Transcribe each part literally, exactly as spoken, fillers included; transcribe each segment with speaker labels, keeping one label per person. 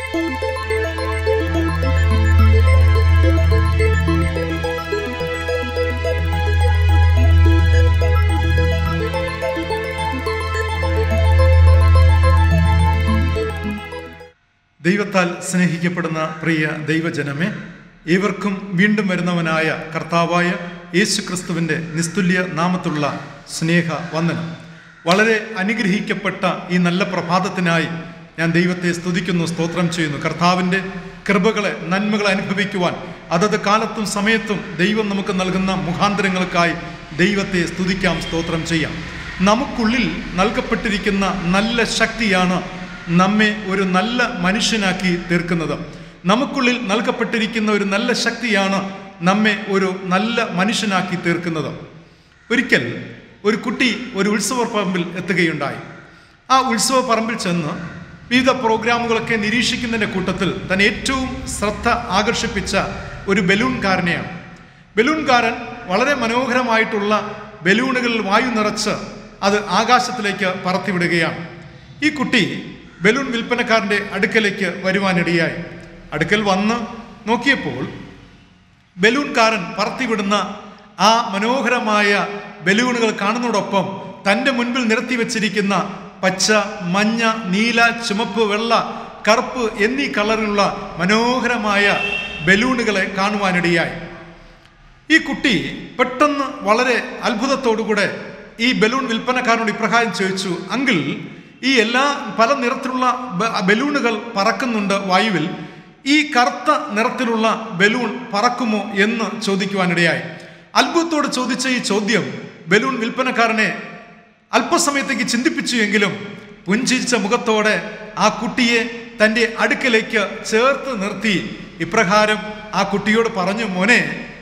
Speaker 1: ദൈവത്താൽ സ്നേഹിക്കപ്പെടുന്ന പ്രിയ ദൈവജനമേ, ഏവർക്കും വീണ്ടും വരുന്നവനായ കർത്താവായ യേശു ക്രിസ്തുവിൻ്റെ നിസ്തുല്യ നാമത്തിലുള്ള സ്നേഹ വന്ദനം. വളരെ അനുഗ്രഹിക്കപ്പെട്ട ഈ നല്ല പ്രഭാതത്തിനായി ഞാൻ ദൈവത്തെ സ്തുതിക്കുന്നു, സ്തോത്രം ചെയ്യുന്നു. കർത്താവിൻ്റെ കൃപകളെ, നന്മകളെ അനുഭവിക്കുവാൻ അതത് കാലത്തും സമയത്തും ദൈവം നമുക്ക് നൽകുന്ന മുഖാന്തരങ്ങൾക്കായി ദൈവത്തെ സ്തുതിക്കാം, സ്തോത്രം ചെയ്യാം. നമുക്കുള്ളിൽ നൽകപ്പെട്ടിരിക്കുന്ന നല്ല ശക്തിയാണ് നമ്മെ ഒരു നല്ല മനുഷ്യനാക്കി തീർക്കുന്നത്. നമുക്കുള്ളിൽ നൽകപ്പെട്ടിരിക്കുന്ന ഒരു നല്ല ശക്തിയാണ് നമ്മെ ഒരു നല്ല മനുഷ്യനാക്കി തീർക്കുന്നത്. ഒരിക്കൽ ഒരു കുട്ടി ഒരു ഉത്സവ പറമ്പിൽ എത്തുകയുണ്ടായി. ആ ഉത്സവ പറമ്പിൽ ചെന്ന് വിവിധ പ്രോഗ്രാമുകളൊക്കെ നിരീക്ഷിക്കുന്നതിൻ്റെ കൂട്ടത്തിൽ തന്നെ ഏറ്റവും ശ്രദ്ധ ആകർഷിപ്പിച്ച ഒരു ബലൂൺകാരനെയാണ്. ബലൂൺകാരൻ വളരെ മനോഹരമായിട്ടുള്ള ബലൂണുകളിൽ വായു നിറച്ച് അത് ആകാശത്തിലേക്ക് പറത്തിവിടുകയാണ്. ഈ കുട്ടി ബലൂൺ വിൽപ്പനക്കാരൻ്റെ അടുക്കലേക്ക് വരുവാനിടയായി. അടുക്കൽ വന്ന് നോക്കിയപ്പോൾ ബലൂൺകാരൻ പറത്തിവിടുന്ന ആ മനോഹരമായ ബലൂണുകൾ കാണുന്നതോടൊപ്പം തൻ്റെ മുൻപിൽ നിരത്തി വച്ചിരിക്കുന്ന പച്ച, മഞ്ഞ, നീല, ചുമപ്പ്, വെള്ള, കറുപ്പ് എന്നീ കളറിലുള്ള മനോഹരമായ ബലൂണുകളെ കാണുവാനിടയായി. ഈ കുട്ടി പെട്ടെന്ന് വളരെ അത്ഭുതത്തോടുകൂടെ ഈ ബലൂൺ വിൽപ്പനക്കാരനോട് ഇപ്രകാരം ചോദിച്ചു, അങ്കിൾ, ഈ എല്ലാ പല നിറത്തിലുള്ള ബലൂണുകൾ പറക്കുന്നുണ്ട് വായുവിൽ, ഈ കറുത്ത നിറത്തിലുള്ള ബലൂൺ പറക്കുമോ എന്ന് ചോദിക്കുവാനിടയായി. അത്ഭുതത്തോട് ചോദിച്ച ഈ ചോദ്യം ബലൂൺ വിൽപ്പനക്കാരനെ അല്പസമയത്തേക്ക് ചിന്തിപ്പിച്ചു. എങ്കിലും പുഞ്ചിരിച്ച മുഖത്തോടെ ആ കുട്ടിയെ തൻ്റെ അടുക്കലേക്ക് ചേർത്ത് നിർത്തി ഇപ്രകാരം ആ കുട്ടിയോട് പറഞ്ഞു, മോനെ,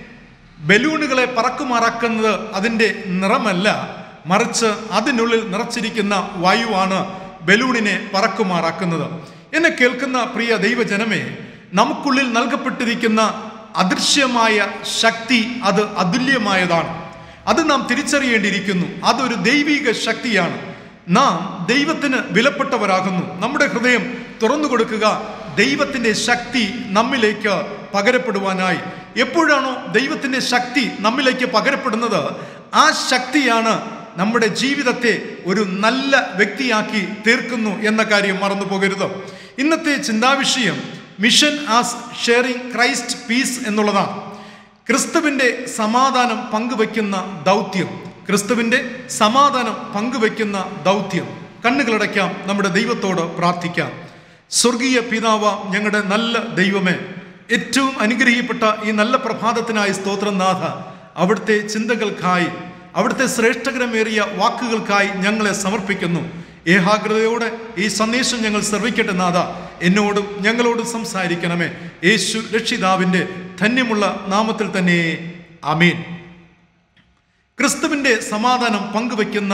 Speaker 1: ബലൂണുകളെ പറക്കുമാറാക്കുന്നത് അതിൻ്റെ നിറമല്ല, മറിച്ച് അതിനുള്ളിൽ നിറച്ചിരിക്കുന്ന വായുവാണ് ബലൂണിനെ പറക്കുമാറാക്കുന്നത്. എന്നെ കേൾക്കുന്ന പ്രിയ ദൈവജനമേ, നമുക്കുള്ളിൽ നൽകപ്പെട്ടിരിക്കുന്ന അദൃശ്യമായ ശക്തി അത് അതുല്യമായതാണ്. അത് നാം തിരിച്ചറിയേണ്ടിയിരിക്കുന്നു. അതൊരു ദൈവിക ശക്തിയാണ്. നാം ദൈവത്തിന് വിലപ്പെട്ടവരാകുന്നു. നമ്മുടെ ഹൃദയം തുറന്നു കൊടുക്കുക, ദൈവത്തിൻ്റെ ശക്തി നമ്മിലേക്ക് പകരപ്പെടുവാനായി. എപ്പോഴാണോ ദൈവത്തിൻ്റെ ശക്തി നമ്മിലേക്ക് പകരപ്പെടുന്നത്, ആ ശക്തിയാണ് നമ്മുടെ ജീവിതത്തെ ഒരു നല്ല വ്യക്തിയാക്കി തീർക്കുന്നു എന്ന കാര്യം മറന്നു പോകരുത്. ഇന്നത്തെ ചിന്താവിഷയം mission as sharing Christ peace എന്നുള്ളതാണ്. ക്രിസ്തുവിൻ്റെ സമാധാനം പങ്കുവയ്ക്കുന്ന ദൗത്യം. ക്രിസ്തുവിൻ്റെ സമാധാനം പങ്കുവയ്ക്കുന്ന ദൗത്യം. കണ്ണുകളടയ്ക്കാം, നമ്മുടെ ദൈവത്തോട് പ്രാർത്ഥിക്കാം. സ്വർഗീയ പിതാവ്, ഞങ്ങളുടെ നല്ല ദൈവമേ, ഏറ്റവും അനുഗ്രഹിക്കപ്പെട്ട ഈ നല്ല പ്രഭാതത്തിനായി സ്തോത്രം നാഥ. അവിടുത്തെ ചിന്തകൾക്കായി, അവിടുത്തെ ശ്രേഷ്ഠകരമേറിയ വാക്കുകൾക്കായി ഞങ്ങളെ സമർപ്പിക്കുന്നു. ഏകാഗ്രതയോടെ ഈ സന്ദേശം ഞങ്ങൾ ശ്രവിക്കട്ടെ നാഥ. എന്നോടും ഞങ്ങളോടും സംസാരിക്കണമേ. യേശു രക്ഷിതാവിൻ്റെ ധന്യമുള്ള നാമത്തിൽ തന്നെ, ആമേൻ. ക്രിസ്തുവിൻ്റെ സമാധാനം പങ്കുവയ്ക്കുന്ന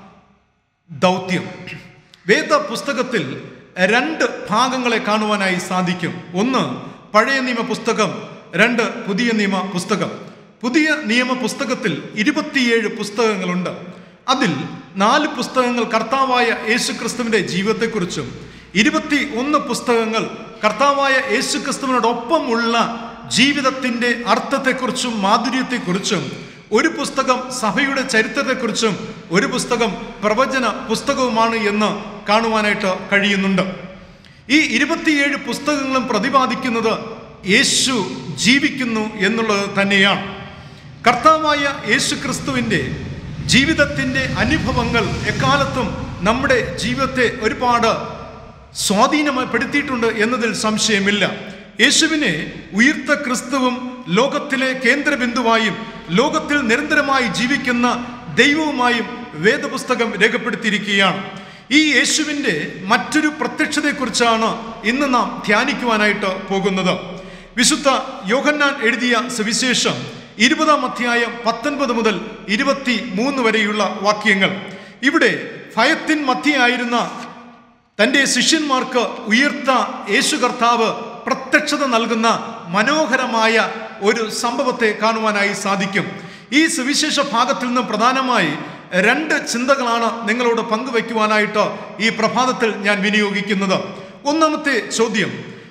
Speaker 1: ദൗത്യം. വേദ പുസ്തകത്തിൽ രണ്ട് ഭാഗങ്ങളെ കാണുവാനായി സാധിക്കും. ഒന്ന് പഴയ നിയമ പുസ്തകം, രണ്ട് പുതിയ നിയമ പുസ്തകം. പുതിയ നിയമ പുസ്തകത്തിൽ ഇരുപത്തിയേഴ് പുസ്തകങ്ങളുണ്ട്. അതിൽ നാല് പുസ്തകങ്ങൾ കർത്താവായ യേശു ക്രിസ്തുവിൻ്റെ ജീവിതത്തെക്കുറിച്ചും ഇരുപത്തി ഒന്ന് പുസ്തകങ്ങൾ കർത്താവായ യേശു ക്രിസ്തുവിനോടൊപ്പമുള്ള ജീവിതത്തിൻ്റെ അർത്ഥത്തെക്കുറിച്ചും മാധുര്യത്തെക്കുറിച്ചും, ഒരു പുസ്തകം സഭയുടെ ചരിത്രത്തെക്കുറിച്ചും ഒരു പുസ്തകം പ്രവചന പുസ്തകവുമാണ് എന്ന് കാണുവാനായിട്ട് കഴിയുന്നുണ്ട്. ഈ ഇരുപത്തിയേഴ് പുസ്തകങ്ങളും പ്രതിപാദിക്കുന്നത് യേശു ജീവിക്കുന്നു എന്നുള്ളത് തന്നെയാണ്. കർത്താവായ യേശു ക്രിസ്തുവിൻ്റെ ജീവിതത്തിൻ്റെ അനുഭവങ്ങൾ എക്കാലത്തും നമ്മുടെ ജീവിതത്തെ ഒരുപാട് സ്വാധീനപ്പെടുത്തിയിട്ടുണ്ട് എന്നതിൽ സംശയമില്ല. യേശുവിനെ ഉയിർത്ത ക്രിസ്തുവും ലോകത്തിലെ കേന്ദ്രബിന്ദുവായും ലോകത്തിൽ നിരന്തരമായി ജീവിക്കുന്ന ദൈവവുമായും വേദപുസ്തകം രേഖപ്പെടുത്തിയിരിക്കുകയാണ്. ഈ യേശുവിൻ്റെ മറ്റൊരു പ്രത്യക്ഷതയെക്കുറിച്ചാണ് ഇന്ന് നാം ധ്യാനിക്കുവാനായിട്ട് പോകുന്നത്. വിശുദ്ധ യോഹന്നാൻ എഴുതിയ സുവിശേഷം ഇരുപതാം അധ്യായം പത്തൊൻപത് മുതൽ ഇരുപത്തി മൂന്ന് വരെയുള്ള വാക്യങ്ങൾ. ഇവിടെ ഭയത്തിൻ മധ്യയായിരുന്ന തൻ്റെ ശിഷ്യന്മാർക്ക് ഉയർത്ത യേശു കർത്താവ് പ്രത്യക്ഷത നൽകുന്ന മനോഹരമായ ഒരു സംഭവത്തെ കാണുവാനായി സാധിക്കും. ഈ സുവിശേഷ ഭാഗത്തിൽ നിന്ന് പ്രധാനമായി രണ്ട് ചിന്തകളാണ് നിങ്ങളോട് പങ്കുവയ്ക്കുവാനായിട്ട് ഈ പ്രഭാതത്തിൽ ഞാൻ വിനിയോഗിക്കുന്നത്. ഒന്നാമത്തെ ചോദ്യം,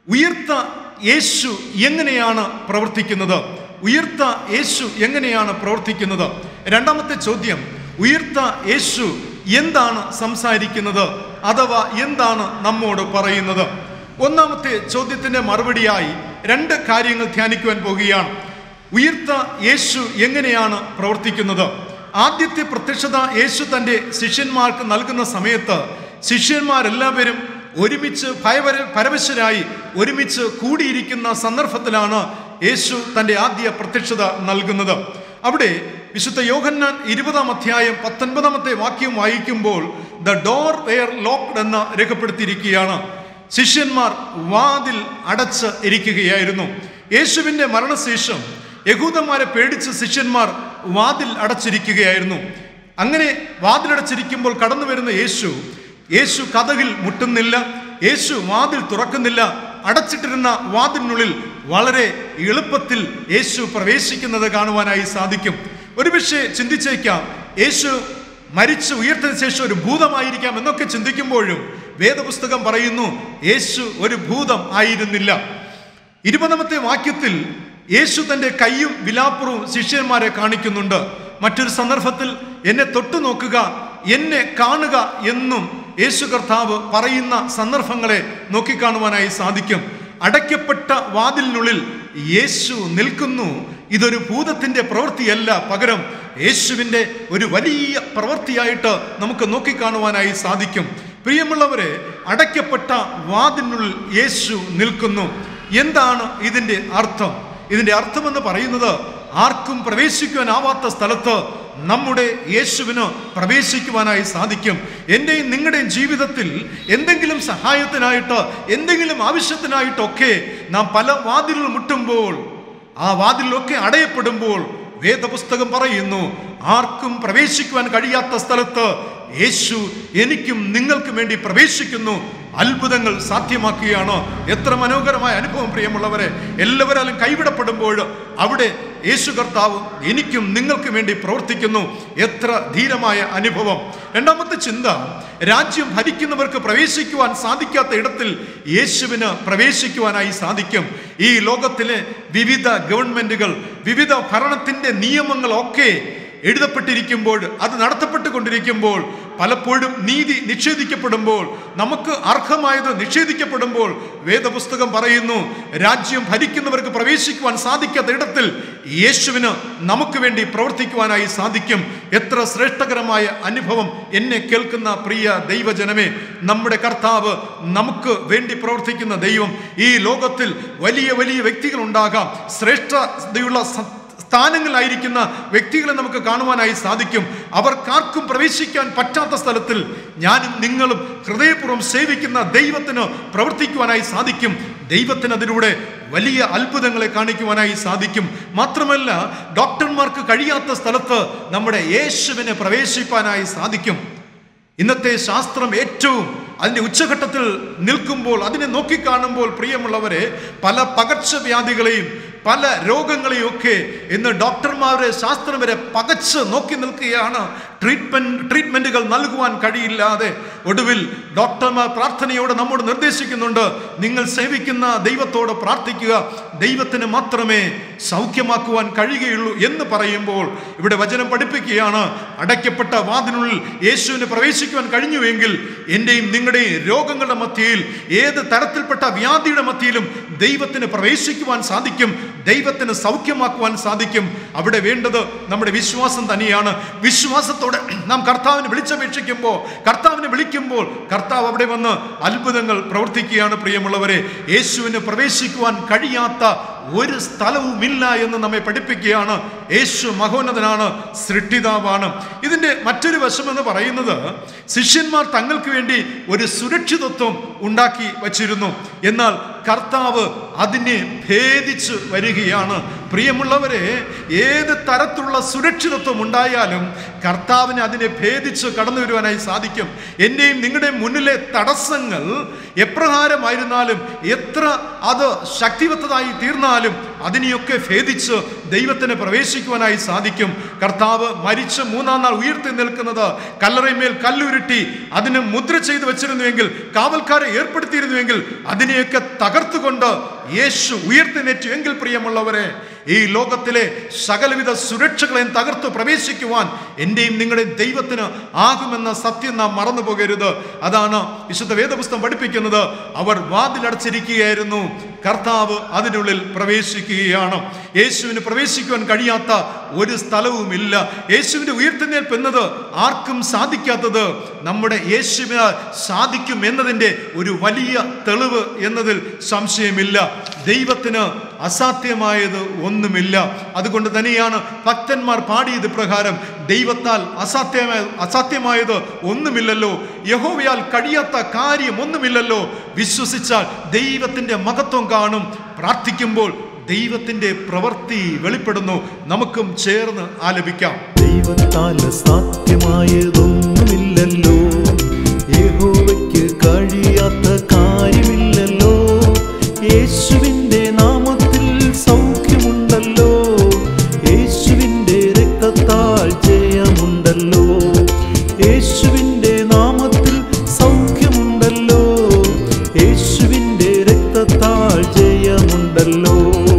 Speaker 1: ഉയർത്ത യേശു എങ്ങനെയാണ് പ്രവർത്തിക്കുന്നത്? ഉയർത്ത യേശു എങ്ങനെയാണ് പ്രവർത്തിക്കുന്നത്? രണ്ടാമത്തെ ചോദ്യം, ഉയർത്ത യേശു എന്താണ് സംസാരിക്കുന്നത് അഥവാ എന്താണ് നമ്മോട് പറയുന്നത്? ഒന്നാമത്തെ ചോദ്യത്തിന്റെ മറുപടിയായി രണ്ട് കാര്യങ്ങൾ ധ്യാനിക്കുവാൻ പോകുകയാണ്. ഉയർത്ത യേശു എങ്ങനെയാണ് പ്രവർത്തിക്കുന്നത്? ആദ്യത്തെ പ്രത്യക്ഷത യേശു തൻ്റെ ശിഷ്യന്മാർക്ക് നൽകുന്ന സമയത്ത് ശിഷ്യന്മാരെല്ലാവരും ഒരുമിച്ച് ഭയപര പരവശരായി ഒരുമിച്ച് കൂടിയിരിക്കുന്ന സന്ദർഭത്തിലാണ് യേശു തൻ്റെ ആദ്യ പ്രത്യക്ഷത നൽകുന്നത്. അവിടെ വിശുദ്ധ യോഹന്നാൻ ഇരുപതാം അധ്യായം പത്തൊൻപതാമത്തെ വാക്യം വായിക്കുമ്പോൾ ദ ഡോർ വെയർ ലോക്ക്ഡ് എന്ന് രേഖപ്പെടുത്തിയിരിക്കുകയാണ്. ശിഷ്യന്മാർ വാതിൽ അടച്ച് ഇരിക്കുകയായിരുന്നു. യേശുവിൻ്റെ മരണശേഷം യഹൂദന്മാരെ പേടിച്ച് ശിഷ്യന്മാർ വാതിൽ അടച്ചിരിക്കുകയായിരുന്നു. അങ്ങനെ വാതിലടച്ചിരിക്കുമ്പോൾ കടന്നു വരുന്ന യേശു യേശു കതകിൽ മുട്ടുന്നില്ല, യേശു വാതിൽ തുറക്കുന്നില്ല. അടച്ചിട്ടിരുന്ന വാതിലിനുള്ളിൽ വളരെ എളുപ്പത്തിൽ യേശു പ്രവേശിക്കുന്നത് കാണുവാനായി സാധിക്കും. ഒരുപക്ഷെ ചിന്തിച്ചേക്കാം, യേശു മരിച്ച് ഉയർത്തതിന് ശേഷം ഒരു ഭൂതമായിരിക്കാം എന്നൊക്കെ ചിന്തിക്കുമ്പോഴും വേദപുസ്തകം പറയുന്നു യേശു ഒരു ഭൂതം ആയിരുന്നില്ല. ഇരുപതാമത്തെ വാക്യത്തിൽ യേശു തൻ്റെ കൈയും വിലാപ്പുറവും ശിഷ്യന്മാരെ കാണിക്കുന്നുണ്ട്. മറ്റൊരു സന്ദർഭത്തിൽ എന്നെ തൊട്ടു നോക്കുക, എന്നെ കാണുക എന്നും യേശു കർത്താവ് പറയുന്ന സന്ദർഭങ്ങളെ നോക്കിക്കാണുവാനായി സാധിക്കും. അടയ്ക്കപ്പെട്ട വാതിലിനുള്ളിൽ യേശു നിൽക്കുന്നു. ഇതൊരു ഭൂതത്തിന്റെ പ്രവൃത്തിയല്ല, പകരം യേശുവിൻ്റെ ഒരു വലിയ പ്രവൃത്തിയായിട്ട് നമുക്ക് നോക്കിക്കാണുവാനായി സാധിക്കും. പ്രിയമുള്ളവരെ, അടയ്ക്കപ്പെട്ട വാതിലിനുള്ളിൽ യേശു നിൽക്കുന്നു. എന്താണ് ഇതിൻ്റെ അർത്ഥം? ഇതിൻ്റെ അർത്ഥമെന്ന് പറയുന്നത് ആർക്കും പ്രവേശിക്കുവാനാവാത്ത സ്ഥലത്ത് നമ്മുടെ യേശുവിന് പ്രവേശിക്കുവാനായി സാധിക്കും. എൻ്റെയും നിങ്ങളുടെയും ജീവിതത്തിൽ എന്തെങ്കിലും സഹായത്തിനായിട്ട്, എന്തെങ്കിലും ആവശ്യത്തിനായിട്ടൊക്കെ നാം പല വാതിലുകൾ മുട്ടുമ്പോൾ, ആ വാതിലൊക്കെ അടയപ്പെടുമ്പോൾ വേദപുസ്തകം പറയുന്നു ആർക്കും പ്രവേശിക്കുവാൻ കഴിയാത്ത സ്ഥലത്ത് യേശു എനിക്കും നിങ്ങൾക്കും വേണ്ടി പ്രവേശിക്കുന്നു, അത്ഭുതങ്ങൾ സാധ്യമാക്കുകയാണ്. എത്ര മനോഹരമായ അനുഭവം പ്രിയമുള്ളവരെ. എല്ലാവരും കൈവിടപ്പെടുമ്പോൾ അവിടെ യേശു കർത്താവ് എനിക്കും നിങ്ങൾക്കും വേണ്ടി പ്രവർത്തിക്കുന്നു. എത്ര ധീരമായ അനുഭവം. രണ്ടാമത്തെ ചിന്ത, രാജ്യം ഭരിക്കുന്നവർക്ക് പ്രവേശിക്കുവാൻ സാധിക്കാത്ത ഇടത്തിൽ യേശുവിന് പ്രവേശിക്കുവാനായി സാധിക്കും. ഈ ലോകത്തിലെ വിവിധ ഗവൺമെന്റുകൾ, വിവിധ ഭരണത്തിന്റെ നിയമങ്ങളൊക്കെ എഴുതപ്പെട്ടിരിക്കുമ്പോൾ, അത് നടത്തപ്പെട്ടുകൊണ്ടിരിക്കുമ്പോൾ, പലപ്പോഴും നീതി നിഷേധിക്കപ്പെടുമ്പോൾ, നമുക്ക് അർഹമായത് നിഷേധിക്കപ്പെടുമ്പോൾ വേദപുസ്തകം പറയുന്നു രാജ്യം ഭരിക്കുന്നവർക്ക് പ്രവേശിക്കുവാൻ സാധിക്കാത്ത ഇടത്തിൽ യേശുവിന് നമുക്ക് വേണ്ടി പ്രവർത്തിക്കുവാനായി സാധിക്കും. എത്ര ശ്രേഷ്ഠകരമായ അനുഭവം എന്നെ കേൾക്കുന്ന പ്രിയ ദൈവജനമേ. നമ്മുടെ കർത്താവ് നമുക്ക് വേണ്ടി പ്രവർത്തിക്കുന്ന ദൈവം. ഈ ലോകത്തിൽ വലിയ വലിയ വ്യക്തികൾ ഉണ്ടാകാം, ശ്രേഷ്ഠതയുള്ള സ്ഥാനങ്ങളിലായിരിക്കുന്ന വ്യക്തികളെ നമുക്ക് കാണുവാനായി സാധിക്കും. അവർക്കാർക്കും പ്രവേശിക്കാൻ പറ്റാത്ത സ്ഥലത്തിൽ ഞാനും നിങ്ങളും ഹൃദയപൂർവ്വം സേവിക്കുന്ന ദൈവത്തിന് പ്രവർത്തിക്കുവാനായി സാധിക്കും. ദൈവത്തിന് അതിലൂടെ വലിയ അത്ഭുതങ്ങളെ കാണിക്കുവാനായി സാധിക്കും. മാത്രമല്ല, ഡോക്ടർമാർക്ക് കഴിയാത്ത സ്ഥലത്ത് നമ്മുടെ യേശുവിനെ പ്രവേശിപ്പാനായി സാധിക്കും. ഇന്നത്തെ ശാസ്ത്രം ഏറ്റവും അതിൻ്റെ ഉച്ചഘട്ടത്തിൽ നിൽക്കുമ്പോൾ, അതിനെ നോക്കിക്കാണുമ്പോൾ പ്രിയമുള്ളവരെ, പല പകർച്ചവ്യാധികളെയും പല രോഗങ്ങളെയും ഒക്കെ ഇന്ന് ഡോക്ടർമാരെ ശാസ്ത്രം വരെ പകച്ച് നോക്കി നിൽക്കുകയാണ്. ട്രീറ്റ്മെന്റ് ട്രീറ്റ്മെന്റുകൾ നൽകുവാൻ കഴിയില്ലാതെ ഒടുവിൽ ഡോക്ടർമാർ പ്രാർത്ഥനയോടെ നമ്മോട് നിർദ്ദേശിക്കുന്നുണ്ട്, നിങ്ങൾ സേവിക്കുന്ന ദൈവത്തോട് പ്രാർത്ഥിക്കുക, ദൈവത്തിന് മാത്രമേ സൗഖ്യമാക്കുവാൻ കഴിയുകയുള്ളൂ എന്ന് പറയുമ്പോൾ ഇവിടെ വചനം പഠിപ്പിക്കുകയാണ് അടയ്ക്കപ്പെട്ട വാതിലിനുള്ളിൽ യേശുവിന് പ്രവേശിക്കുവാൻ കഴിഞ്ഞുവെങ്കിൽ എൻ്റെയും നിങ്ങളുടെയും രോഗങ്ങളുടെ മധ്യയിൽ, ഏത് തരത്തിൽപ്പെട്ട വ്യാധിയുടെ മധ്യയിലും ദൈവത്തിന് പ്രവേശിക്കുവാൻ സാധിക്കും, ദൈവത്തിന് സൗഖ്യമാക്കുവാൻ സാധിക്കും. അവിടെ വേണ്ടത് നമ്മുടെ വിശ്വാസം തന്നെയാണ്. വിശ്വാസത്തോടെ നാം കർത്താവിനെ വിളിച്ചപേക്ഷിക്കുമ്പോൾ, കർത്താവിനെ വിളിക്കുമ്പോൾ കർത്താവ് അവിടെ വന്ന് അത്ഭുതങ്ങൾ പ്രവർത്തിക്കുകയാണ്. പ്രിയമുള്ളവരെ, യേശുവിന് പ്രവേശിക്കുവാൻ കഴിയാത്ത ഒരു സ്ഥലവുമില്ല എന്ന് നമ്മെ പഠിപ്പിക്കുകയാണ്. യേശു മഹോന്നതനാണ്, സൃഷ്ടിതാവാണ്. ഇതിൻ്റെ മറ്റൊരു വശമെന്ന് പറയുന്നത് ശിഷ്യന്മാർ തങ്ങൾക്ക് വേണ്ടി ഒരു സുരക്ഷിതത്വം ഉണ്ടാക്കി വച്ചിരുന്നു. എന്നാൽ കർത്താവ് അതിനെ ഭേദിച്ച് വരികയാണ്. പ്രിയമുള്ളവരെ, ഏത് തരത്തിലുള്ള സുരക്ഷിതത്വം ഉണ്ടായാലും കർത്താവിന് അതിനെ ഭേദിച്ച് കടന്നു വരുവാനായി സാധിക്കും. എൻ്റെയും നിങ്ങളുടെയും മുന്നിലെ തടസ്സങ്ങൾ എപ്രകാരമായിരുന്നാലും, എത്ര അത് ശക്തിവത്തതായി തീർന്നാലും അതിനെയൊക്കെ ഭേദിച്ച് ദൈവത്തിന് പ്രവേശിക്കുവാനായി സാധിക്കും. കർത്താവ് മരിച്ച് മൂന്നാം നാൾ ഉയർത്തി നിൽക്കുന്നത് കല്ലറയിന്മേൽ കല്ലുരുട്ടി അതിന് മുദ്ര ചെയ്ത് വെച്ചിരുന്നുവെങ്കിൽ, കാവൽക്കാരെ ഏർപ്പെടുത്തിയിരുന്നുവെങ്കിൽ അതിനെയൊക്കെ തകർത്തുകൊണ്ട് യേശു ഉയർത്തിനേറ്റു എങ്കിൽ പ്രിയമുള്ളവരെ, ഈ ലോകത്തിലെ സകലവിധ സുരക്ഷകളെയും തകർത്ത് പ്രവേശിക്കുവാൻ എൻ്റെയും നിങ്ങളുടെയും ദൈവത്തിന് ആകുമെന്ന സത്യം നാം മറന്നു പോകരുത്. അതാണ് വിശുദ്ധ വേദപുസ്തകം പഠിപ്പിക്കുന്നത്. അവർ വാതിലടച്ചിരിക്കുകയായിരുന്നു, കർത്താവ് അതിനുള്ളിൽ പ്രവേശിക്കുകയാണ്. യേശുവിന് പ്രവേശിക്കുവാൻ കഴിയാത്ത ഒരു സ്ഥലവുമില്ല. യേശുവിൻ്റെ ഉയർത്തെഴുന്നേൽപ്പ് എന്നത് ആർക്കും സാധിക്കാത്തത് നമ്മുടെ യേശുവിന് സാധിക്കും എന്നതിൻ്റെ ഒരു വലിയ തെളിവ് എന്നതിൽ സംശയമില്ല. ദൈവത്തിന് അസാധ്യമായത് ഒന്നുമില്ല. അതുകൊണ്ട് തന്നെയാണ് ഭക്തന്മാർ പാടിയത് പ്രകാരം, ദൈവത്താൽ അസാധ്യമായ അസാധ്യമായത് ഒന്നുമില്ലല്ലോ, യഹോവയാൽ കഴിയാത്ത കാര്യം ഒന്നുമില്ലല്ലോ. വിശ്വസിച്ചാൽ ദൈവത്തിൻ്റെ മഹത്വം കാണും. പ്രാർത്ഥിക്കുമ്പോൾ ദൈവത്തിൻ്റെ പ്രവൃത്തി വെളിപ്പെടുന്നു. നമുക്കും ചേർന്ന് ആലപിക്കാം.
Speaker 2: ദൈവത്താൽ അസാധ്യമായതൊന്നുമില്ലല്ലോ, യഹോവയ്ക്ക് കഴിയാത്ത കാര്യമില്ലല്ലോ. യേശുവിൻ്റെ നാമത്തിൽ സൗഖ്യമുണ്ടല്ലോ, യേശുവിൻ്റെ രക്തത്താൽ ജയമുണ്ടല്ലോ. യേശുവിൻ്റെ നാമത്തിൽ സൗഖ്യമുണ്ടല്ലോ, യേശുവിൻ്റെ രക്തത്താൽ ജയമുണ്ടല്ലോ.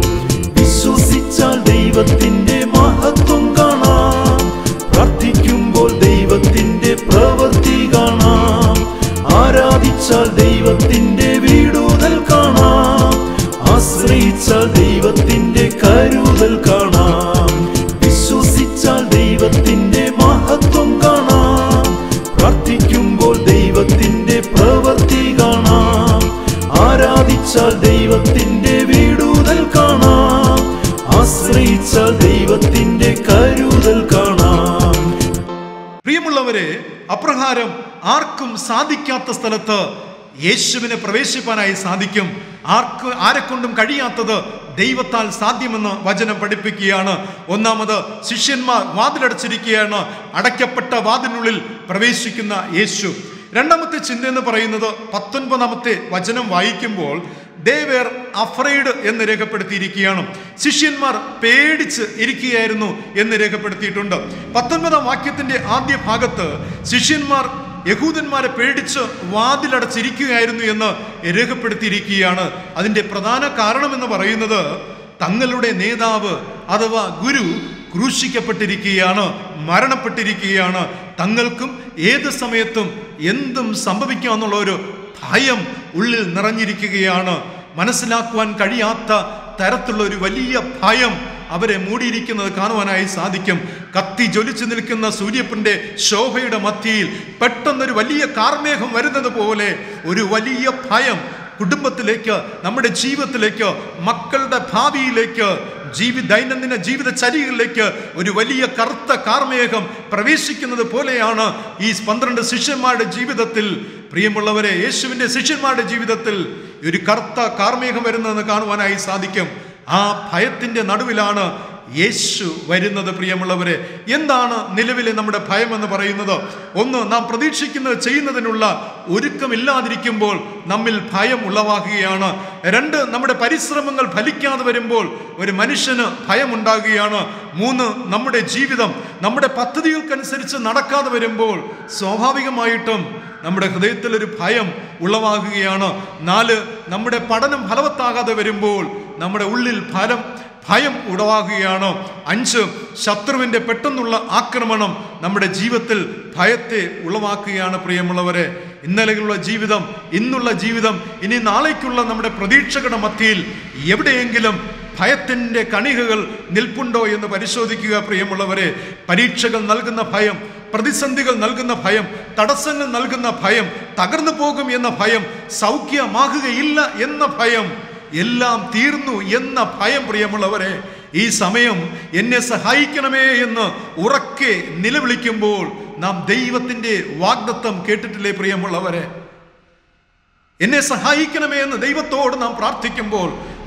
Speaker 2: വിശ്വസിച്ചാൽ ദൈവത്തിൻ്റെ മഹത്വം കാണാം, പ്രാർത്ഥിക്കുമ്പോൾ ദൈവത്തിൻ്റെ പ്രവൃത്തി കാണാം. ആരാധിച്ചാൽ ദൈവത്തിൻ്റെ വീടുതൽ കാണാം, ആശ്രയിച്ചാൽ ദൈവത്തിൻ്റെ കരുതൽ കാണാം. വിശ്വസിച്ചാൽ ദൈവത്തിൻ്റെ മഹത്വം കാണാം, പ്രാർത്ഥിക്കുമ്പോൾ ദൈവത്തിൻ്റെ പ്രവൃത്തി കാണാം. ആരാധിച്ചാൽ ദൈവത്തിൻ്റെ വീടുതൽ കാണാം, ആശ്രയിച്ചാൽ ദൈവത്തിൻ്റെ കരുതൽ കാണാം.
Speaker 1: പ്രിയമുള്ളവരെ, അപ്രകാരം ആർക്കും സാധിക്കാത്ത സ്ഥലത്ത് യേശുവിനെ പ്രവേശിപ്പാനായി സാധിക്കും. ആർക്ക് ആരെക്കൊണ്ടും കഴിയാത്തത് ദൈവത്താൽ സാധ്യമെന്ന് വചനം പഠിപ്പിക്കുകയാണ്. ഒന്നാമത്, ശിഷ്യന്മാർ വാതിലടച്ചിരിക്കുകയാണ്. അടയ്ക്കപ്പെട്ട വാതിലിനുള്ളിൽ പ്രവേശിക്കുന്ന യേശു. രണ്ടാമത്തെ ചിന്ത എന്ന് പറയുന്നത് പത്തൊൻപതാമത്തെ വചനം വായിക്കുമ്പോൾ they were afraid എന്ന് രേഖപ്പെടുത്തിയിരിക്കുകയാണ്. ശിഷ്യന്മാർ പേടിച്ച് ഇരിക്കുകയായിരുന്നു എന്ന് രേഖപ്പെടുത്തിയിട്ടുണ്ട്. പത്തൊൻപതാം വാക്യത്തിന്റെ ആദ്യ ഭാഗത്ത് ശിഷ്യന്മാർ യഹൂദന്മാരെ പേടിച്ച് വാതിലടച്ചിരിക്കുകയായിരുന്നു എന്ന് രേഖപ്പെടുത്തിയിരിക്കുകയാണ്. അതിൻ്റെ പ്രധാന കാരണമെന്ന് പറയുന്നത് തങ്ങളുടെ നേതാവ് അഥവാ ഗുരു ക്രൂശിക്കപ്പെട്ടിരിക്കുകയാണ്, മരണപ്പെട്ടിരിക്കുകയാണ്. തങ്ങൾക്കും ഏത് സമയത്തും എന്തും സംഭവിക്കാമെന്നുള്ള ഒരു ഭയം ഉള്ളിൽ നിറഞ്ഞിരിക്കുകയാണ്. മനസ്സിലാക്കുവാൻ കഴിയാത്ത തരത്തിലുള്ള ഒരു വലിയ ഭയം അവരെ മൂടിയിരിക്കുന്നത് കാണുവാനായി സാധിക്കും. കത്തി ജ്വലിച്ചു നിൽക്കുന്ന സൂര്യപ്പന്റെ ശോഭയുടെ മധ്യയിൽ പെട്ടെന്നൊരു വലിയ കാർമേഘം വരുന്നത് പോലെ ഒരു വലിയ ഭയം കുടുംബത്തിലേക്ക്, നമ്മുടെ ജീവിതത്തിലേക്ക്, മക്കളുടെ ഭാവിയിലേക്ക്, ജീവി ദൈനംദിന ജീവിതചര്യകളിലേക്ക് ഒരു വലിയ കറുത്ത കാർമേഘം പ്രവേശിക്കുന്നത് പോലെയാണ് ഈ പന്ത്രണ്ട് ശിഷ്യന്മാരുടെ ജീവിതത്തിൽ. പ്രിയമുള്ളവരെ, യേശുവിൻ്റെ ശിഷ്യന്മാരുടെ ജീവിതത്തിൽ ഒരു കറുത്ത കാർമേഘം വരുന്നതെന്ന് കാണുവാനായി സാധിക്കും. ആ ഭയത്തിൻ്റെ നടുവിലാണ് യേശു വരുന്നത്. പ്രിയമുള്ളവരെ, എന്താണ് നിലവിലെ നമ്മുടെ ഭയം എന്ന് പറയുന്നത്? ഒന്ന്, നാം പ്രതീക്ഷിക്കുന്നത് ചെയ്യുന്നതിനുള്ള ഒരുക്കമില്ലാതിരിക്കുമ്പോൾ നമ്മിൽ ഭയം ഉളവാകുകയാണ്. രണ്ട്, നമ്മുടെ പരിശ്രമങ്ങൾ ഫലിക്കാതെ വരുമ്പോൾ ഒരു മനുഷ്യന് ഭയമുണ്ടാകുകയാണ്. മൂന്ന്, നമ്മുടെ ജീവിതം നമ്മുടെ പദ്ധതികൾക്കനുസരിച്ച് നടക്കാതെ വരുമ്പോൾ സ്വാഭാവികമായിട്ടും നമ്മുടെ ഹൃദയത്തിൽ ഒരു ഭയം ഉളവാകുകയാണ്. നാല്, നമ്മുടെ പഠനം ഫലവത്താകാതെ വരുമ്പോൾ നമ്മുടെ ഉള്ളിൽ ഫലം ഭയം ഉളവാകുകയാണ്. അഞ്ച്, ശത്രുവിൻ്റെ പെട്ടെന്നുള്ള ആക്രമണം നമ്മുടെ ജീവിതത്തിൽ ഭയത്തെ ഉളവാക്കുകയാണ്. പ്രിയമുള്ളവരെ, ഇന്നലെയുള്ള ജീവിതം, ഇന്നുള്ള ജീവിതം, ഇനി നാളേക്കുള്ള നമ്മുടെ പ്രതീക്ഷകളുടെ മധ്യയിൽ എവിടെയെങ്കിലും ഭയത്തിൻ്റെ കണികകൾ നിൽപ്പുണ്ടോ എന്ന് പരിശോധിക്കുക. പ്രിയമുള്ളവരെ, പരീക്ഷകൾ നൽകുന്ന ഭയം, പ്രതിസന്ധികൾ നൽകുന്ന ഭയം, തടസ്സങ്ങൾ നൽകുന്ന ഭയം, തകർന്നു പോകും എന്ന ഭയം, സൗഖ്യമാകുകയില്ല എന്ന ഭയം, എല്ലാം തീർന്നു എന്ന ഭയം. പ്രിയമുള്ളവരെ, ഈ സമയം എന്നെ സഹായിക്കണമേ എന്ന് ഉറക്കെ നിലവിളിക്കുമ്പോൾ നാം ദൈവത്തിൻ്റെ വാഗ്ദത്തം കേട്ടിട്ടില്ലേ? പ്രിയമുള്ളവരെ, എന്നെ സഹായിക്കണമേ എന്ന് ദൈവത്തോട് നാം പ്രാർത്ഥിക്കുമ്പോൾ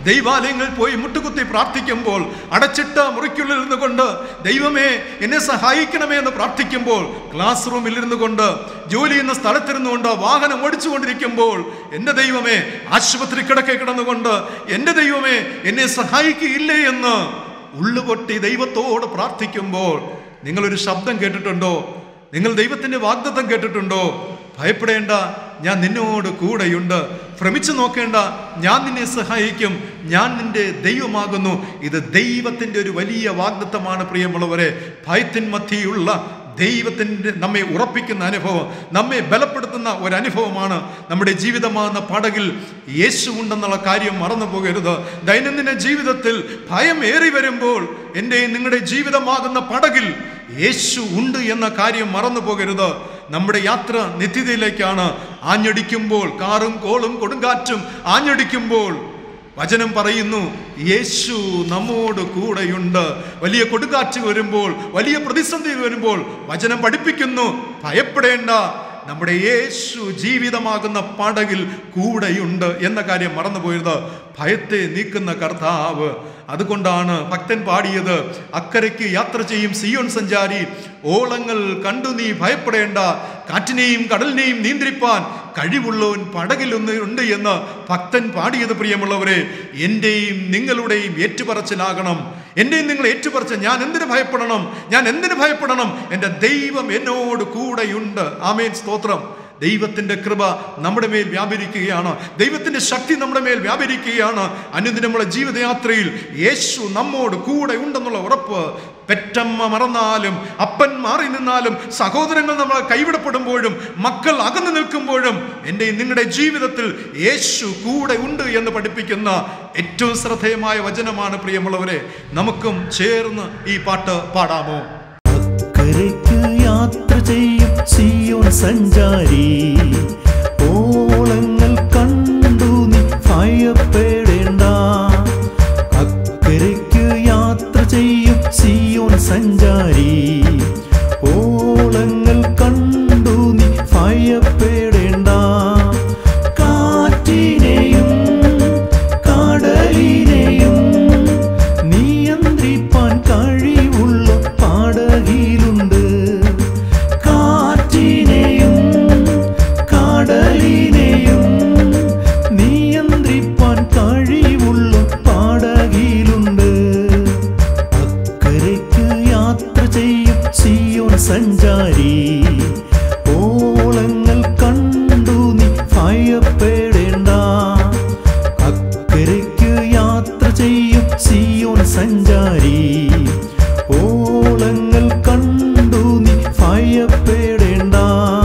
Speaker 1: ദൈവാലയങ്ങളിൽ പോയി മുട്ടുകുത്തി പ്രാർത്ഥിക്കുമ്പോൾ, അടച്ചിട്ട മുറിക്കുള്ളിൽ ഇരുന്നു കൊണ്ട് ദൈവമേ എന്നെ സഹായിക്കണമേ എന്ന് പ്രാർത്ഥിക്കുമ്പോൾ, ക്ലാസ് റൂമിൽ ഇരുന്നു കൊണ്ട്, ജോലി ചെയ്യുന്ന സ്ഥലത്തിരുന്നു കൊണ്ട്, വാഹനം ഓടിച്ചുകൊണ്ടിരിക്കുമ്പോൾ, എൻ്റെ ദൈവമേ ആശുപത്രി കിടക്കെ കിടന്നുകൊണ്ട് എൻ്റെ ദൈവമേ എന്നെ സഹായിക്കുകയില്ലേ എന്ന് ഉള്ളുപൊട്ടി ദൈവത്തോട് പ്രാർത്ഥിക്കുമ്പോൾ നിങ്ങളൊരു ശബ്ദം കേട്ടിട്ടുണ്ടോ? നിങ്ങൾ ദൈവത്തിൻ്റെ വാഗ്ദത്തം കേട്ടിട്ടുണ്ടോ? ഭയപ്പെടേണ്ട, ഞാൻ നിന്നോട് കൂടെയുണ്ട്. ഭ്രമിച്ചു നോക്കേണ്ട, ഞാൻ നിന്നെ സഹായിക്കും. ഞാൻ നിന്റെ ദൈവമാകുന്നു. ഇത് ദൈവത്തിൻ്റെ ഒരു വലിയ വാഗ്ദത്തമാണ് പ്രിയമുള്ളവരെ. ഭയത്തിൻ മധ്യയുള്ള ദൈവത്തിൻ്റെ നമ്മെ ഉറപ്പിക്കുന്ന അനുഭവം, നമ്മെ ബലപ്പെടുത്തുന്ന ഒരനുഭവമാണ്. നമ്മുടെ ജീവിതമാകുന്ന പടകിൽ യേശു ഉണ്ടെന്നുള്ള കാര്യം മറന്നു പോകരുത്. ദൈനംദിന ജീവിതത്തിൽ ഭയം ഏറി വരുമ്പോൾ എൻ്റെ നിങ്ങളുടെ ജീവിതമാകുന്ന പടകിൽ യേശു ഉണ്ട് എന്ന കാര്യം മറന്നു പോകരുത്. നമ്മുടെ യാത്ര നിത്യതയിലേക്കാണ്. ആഞ്ഞടിക്കുമ്പോൾ, കാറും കോളും കൊടുങ്കാറ്റും ആഞ്ഞടിക്കുമ്പോൾ വചനം പറയുന്നു യേശു നമ്മോട് കൂടെയുണ്ട്. വലിയ കൊടുങ്കാറ്റ് വരുമ്പോൾ, വലിയ പ്രതിസന്ധി വരുമ്പോൾ വചനം പഠിപ്പിക്കുന്നു ഭയപ്പെടേണ്ട, നമ്മുടെ യേശു ജീവിതമാകുന്ന പടകിൽ കൂടെയുണ്ട് എന്ന കാര്യം മറന്നുപോയത്. ഭയത്തെ നീക്കുന്ന കർത്താവ്. അതുകൊണ്ടാണ് ഭക്തൻ പാടിയത്, അക്കരയ്ക്ക് യാത്ര ചെയ്യും സിയോൻ സഞ്ചാരി, ഓളങ്ങൾ കണ്ടു നീ ഭയപ്പെടേണ്ട, കാറ്റിനെയും കടലിനെയും നിയന്ത്രിപ്പാൻ കഴിവുള്ളവൻ പടകിലൊന്ന് ഉണ്ട് എന്ന് ഭക്തൻ പാടിയത്. പ്രിയമുള്ളവരെ, എൻ്റെയും നിങ്ങളുടെയും ഏറ്റുപറച്ചിലാകണം. എൻ്റെയും നിങ്ങൾ ഏറ്റുപറച്ച് ഞാൻ എന്തിനു ഭയപ്പെടണം? ഞാൻ എന്തിനു ഭയപ്പെടണം? എൻ്റെ ദൈവം എന്നോട് കൂടെയുണ്ട്. ആമേൻ, സ്തോത്രം. ദൈവത്തിൻ്റെ കൃപ നമ്മുടെ മേൽ വ്യാപരിക്കുകയാണ്. ദൈവത്തിൻ്റെ ശക്തി നമ്മുടെ മേൽ വ്യാപരിക്കുകയാണ്. അനുദിനമുള്ള ജീവിതയാത്രയിൽ യേശു നമ്മോട് കൂടെ ഉണ്ടെന്നുള്ള ഉറപ്പ്. പെറ്റമ്മ മറന്നാലും, അപ്പൻ മാറി നിന്നാലും, സഹോദരങ്ങൾ നമ്മളെ കൈവിടപ്പെടുമ്പോഴും, മക്കൾ അകന്നു നിൽക്കുമ്പോഴും എൻ്റെ നിങ്ങളുടെ ജീവിതത്തിൽ യേശു കൂടെ ഉണ്ട് എന്ന് പഠിപ്പിക്കുന്ന ഏറ്റവും ശ്രദ്ധേയമായ വചനമാണ് പ്രിയമുള്ളവരെ. നമുക്കും ചേർന്ന് ഈ പാട്ട് പാടാമോ?
Speaker 2: അക്കരയ്ക്ക് യാത്ര ചെയ്യും സിയോൻ സഞ്ചാരി, ഓളങ്ങൾ കണ്ടു നീ ഭയപ്പെടേണ്ട. അക്കരയ്ക്ക് യാത്ര ചെയ്യും സിയോൻ സഞ്ചാരി, ഓളങ്ങൾ കണ്ടു നീ ഭയപ്പെടേണ്ട. കാറ്റിനെയും കടലിനെയും നിയന്ത്രിപ്പാൻ കഴിവുള്ള പടകിലുണ്ട്. കാറ്റിനെയും കടലിനെയും നിയന്ത്രിപ്പാൻ കഴിവുള്ള പടകിലുണ്ട്. അക്കരയ്ക്ക് യാത്ര ചെയ്യും സിയോൻ സഞ്ചാരി, ഓളങ്ങൾ കണ്ടു നീ ഭയപ്പെടേണ്ട. അക്കരയ്ക്ക് യാത്ര ചെയ്യും സിയോൻ സഞ്ചാരി, ഓളങ്ങൾ കണ്ടു നീ ഭയപ്പെടേണ്ട.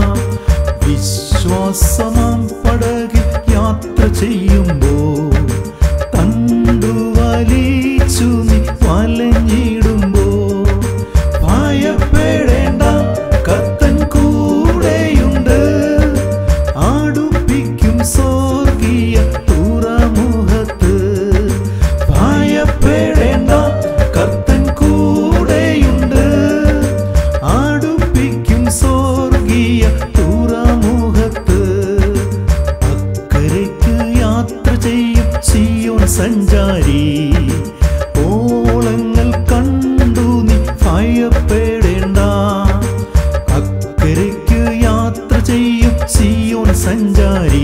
Speaker 2: വിശ്വാസമാം പടകിൽ യാത്ര ചെയ്യുമ്പോൾ, തണ്ടു വലിച്ചു നീ വലഞ്ഞിടുമ്പോൾ, ഭയപ്പെടേണ്ട, കർത്തൻ കൂടെയുണ്ട്. അടുപ്പിക്കും സ്വർഗീയ തുറമുഖത്ത്. ഭയപ്പെടേണ്ട, കർത്തൻ കൂടെയുണ്ട്. അടുപ്പിക്കും സ്വർഗീയ തുറമുഖത്ത്. അക്കരയ്ക്ക് യാത്ര ചെയ്യും സിയോൻ സഞ്ചാരി, ഓളങ്ങൾ കണ്ടു നീ ഭയപ്പെടേണ്ട. അക്കരയ്ക്ക് യാത്ര ചെയ്യും സിയോൻ സഞ്ചാരി,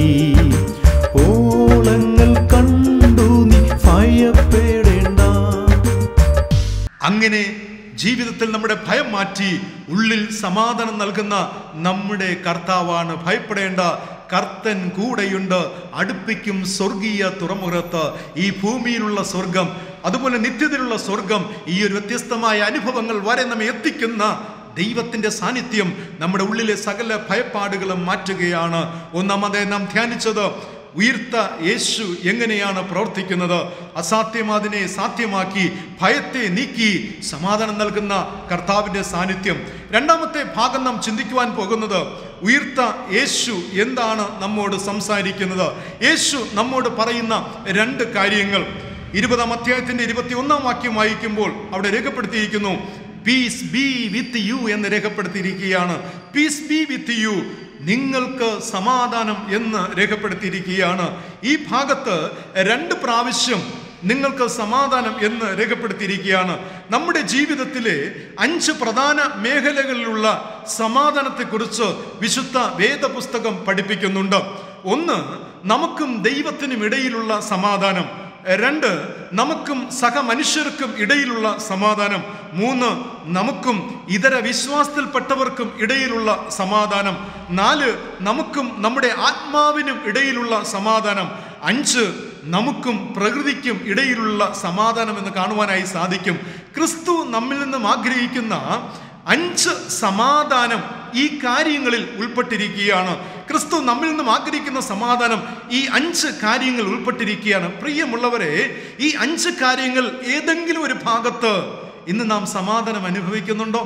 Speaker 2: ഓളങ്ങൾ കണ്ടു നീ ഭയപ്പെടേണ്ട.
Speaker 1: അങ്ങനെ ജീവിതത്തിൽ നമ്മുടെ ഭയം മാറ്റി ഉള്ളിൽ സമാധാനം നൽകുന്ന നമ്മുടെ കർത്താവാണ്. ഭയപ്പെടേണ്ട, കർത്തൻ കൂടെയുണ്ട്. അടുപ്പിക്കും സ്വർഗീയ തുറമുഖത്ത്. ഈ ഭൂമിയിലുള്ള സ്വർഗം, അതുപോലെ നിത്യതയിലുള്ള സ്വർഗം, ഈ ഒരു വ്യത്യസ്തമായ അനുഭവങ്ങൾ വരെ നമ്മെ എത്തിക്കുന്ന ദൈവത്തിൻ്റെ സാന്നിധ്യം നമ്മുടെ ഉള്ളിലെ സകല ഭയപ്പാടുകളും മാറ്റുകയാണ്. ഒന്നാമതായി നാം ധ്യാനിച്ചത് ഉയർത്ത യേശു എങ്ങനെയാണ് പ്രവർത്തിക്കുന്നത്. അസാധ്യമാതിനെ സാധ്യമാക്കി, ഭയത്തെ നീക്കി സമാധാനം നൽകുന്ന കർത്താവിൻ്റെ സാന്നിധ്യം. രണ്ടാമത്തെ ഭാഗം നാം ചിന്തിക്കുവാൻ പോകുന്നത് ഉയർത്ത യേശു എന്താണ് നമ്മോട് സംസാരിക്കുന്നത്. യേശു നമ്മോട് പറയുന്ന രണ്ട് കാര്യങ്ങൾ. ഇരുപതാം അധ്യായത്തിൻ്റെ ഇരുപത്തി ഒന്നാം വാക്യം വായിക്കുമ്പോൾ അവിടെ രേഖപ്പെടുത്തിയിരിക്കുന്നു, പീസ് ബി വിത്ത് യു എന്ന് രേഖപ്പെടുത്തിയിരിക്കുകയാണ്. പീസ് ബി വിത്ത് യു, നിങ്ങൾക്ക് സമാധാനം എന്ന് രേഖപ്പെടുത്തിയിരിക്കുകയാണ്. ഈ ഭാഗത്ത് രണ്ട് പ്രാവശ്യം നിങ്ങൾക്ക് സമാധാനം എന്ന് രേഖപ്പെടുത്തിയിരിക്കുകയാണ്. നമ്മുടെ ജീവിതത്തിലെ അഞ്ച് പ്രധാന മേഖലകളിലുള്ള സമാധാനത്തെക്കുറിച്ച് വിശുദ്ധ വേദപുസ്തകം പഠിപ്പിക്കുന്നുണ്ട്. ഒന്ന്, നമുക്കും ദൈവത്തിനും ഇടയിലുള്ള സമാധാനം. രണ്ട്, നമുക്കും സഹമനുഷ്യർക്കും ഇടയിലുള്ള സമാധാനം. മൂന്ന്, നമുക്കും ഇതര വിശ്വാസത്തിൽപ്പെട്ടവർക്കും ഇടയിലുള്ള സമാധാനം. നാല്, നമുക്കും നമ്മുടെ ആത്മാവിനും ഇടയിലുള്ള സമാധാനം. അഞ്ച്, നമുക്കും പ്രകൃതിക്കും ഇടയിലുള്ള സമാധാനം എന്ന് കാണുവാനായി സാധിക്കും. ക്രിസ്തു നമ്മിൽ നിന്നും ആഗ്രഹിക്കുന്ന അഞ്ച് സമാധാനം ഈ കാര്യങ്ങളിൽ ഉൾപ്പെട്ടിരിക്കുകയാണ്. ക്രിസ്തു നമ്മിൽ നിന്നും ആഗ്രഹിക്കുന്ന സമാധാനം ഈ അഞ്ച് കാര്യങ്ങൾ ഉൾപ്പെട്ടിരിക്കുകയാണ്. പ്രിയമുള്ളവരെ, ഈ അഞ്ച് കാര്യങ്ങൾ ഏതെങ്കിലും ഒരു ഭാഗത്ത് ഇന്ന് നാം സമാധാനം അനുഭവിക്കുന്നുണ്ടോ?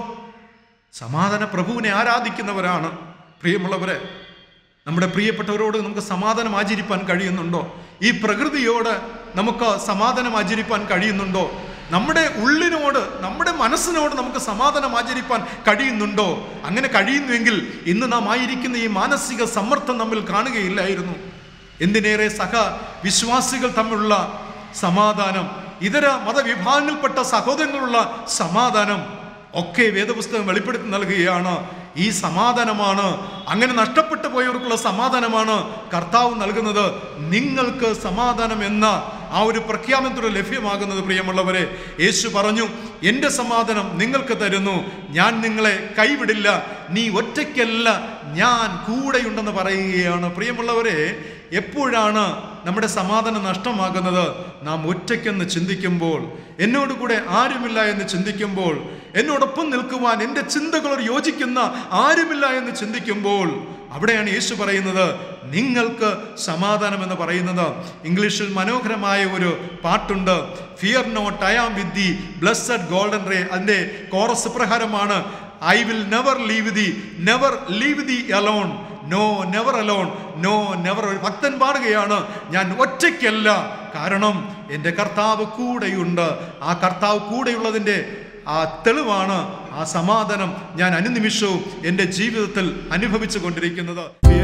Speaker 1: സമാധാന പ്രഭുവിനെ ആരാധിക്കുന്നവരാണ് പ്രിയമുള്ളവരെ. നമ്മുടെ പ്രിയപ്പെട്ടവരോട് നമുക്ക് സമാധാനം ആചരിപ്പാൻ കഴിയുന്നുണ്ടോ? ഈ പ്രകൃതിയോട് നമുക്ക് സമാധാനം ആചരിപ്പാൻ കഴിയുന്നുണ്ടോ? നമ്മുടെ ഉള്ളിനോട്, നമ്മുടെ മനസ്സിനോട് നമുക്ക് സമാധാനം ആചരിപ്പാൻ കഴിയുന്നുണ്ടോ? അങ്ങനെ കഴിയുന്നുവെങ്കിൽ ഇന്ന് നാം ആയിരിക്കുന്ന ഈ മാനസിക സമ്മർദ്ദം നമ്മിൽ കാണുകയില്ലായിരുന്നു. എന്തിനേറെ സഹ വിശ്വാസികൾ തമ്മിലുള്ള സമാധാനം, ഇതര മതവിഭാഗങ്ങളിൽപ്പെട്ട സഹോദരങ്ങളുള്ള സമാധാനം ഒക്കെ വേദപുസ്തകം വെളിപ്പെടുത്തി നൽകുകയാണ്. ഈ സമാധാനമാണ്, അങ്ങനെ നഷ്ടപ്പെട്ടു പോയവർക്കുള്ള സമാധാനമാണ് കർത്താവ് നൽകുന്നത്. നിങ്ങൾക്ക് സമാധാനം എന്ന ആ ഒരു പ്രഖ്യാപനത്തോടെ ലഭ്യമാകുന്നത്. പ്രിയമുള്ളവരെ, യേശു പറഞ്ഞു, എൻ്റെ സമാധാനം നിങ്ങൾക്ക് തരുന്നു, ഞാൻ നിങ്ങളെ കൈവിടില്ല, നീ ഒറ്റയ്ക്കല്ല, ഞാൻ കൂടെയുണ്ടെന്ന് പറയുകയാണ്. പ്രിയമുള്ളവരെ, എപ്പോഴാണ് നമ്മുടെ സമാധാനം നഷ്ടമാകുന്നത്? നാം ഒറ്റയ്ക്കെന്ന് ചിന്തിക്കുമ്പോൾ, എന്നോടുകൂടെ ആരുമില്ല എന്ന് ചിന്തിക്കുമ്പോൾ, എന്നോടൊപ്പം നിൽക്കുവാൻ എൻ്റെ ചിന്തകളോട് യോജിക്കുന്ന ആരുമില്ല എന്ന് ചിന്തിക്കുമ്പോൾ, അവിടെയാണ് യേശു പറയുന്നത് നിങ്ങൾക്ക് സമാധാനം എന്ന് പറയുന്നത്. ഇംഗ്ലീഷിൽ മനോഹരമായ ഒരു പാട്ടുണ്ട്, fear not, I am with thee blessed golden ray. അതിൻ്റെ കോറസ് പ്രകാരമാണ്, I will never leave thee, never leave thee alone, no never alone, no never. ഒരു ഭക്തൻ പാടുകയാണ്, ഞാൻ ഒറ്റയ്ക്കല്ല, കാരണം എൻ്റെ കർത്താവ് കൂടെയുണ്ട്. ആ കർത്താവ് കൂടെയുള്ളതിൻ്റെ ആ തെളിവാണ് ആ സമാധാനം ഞാൻ അനുനിമിഷവും എൻ്റെ ജീവിതത്തിൽ അനുഭവിച്ചു കൊണ്ടിരിക്കുന്നത്.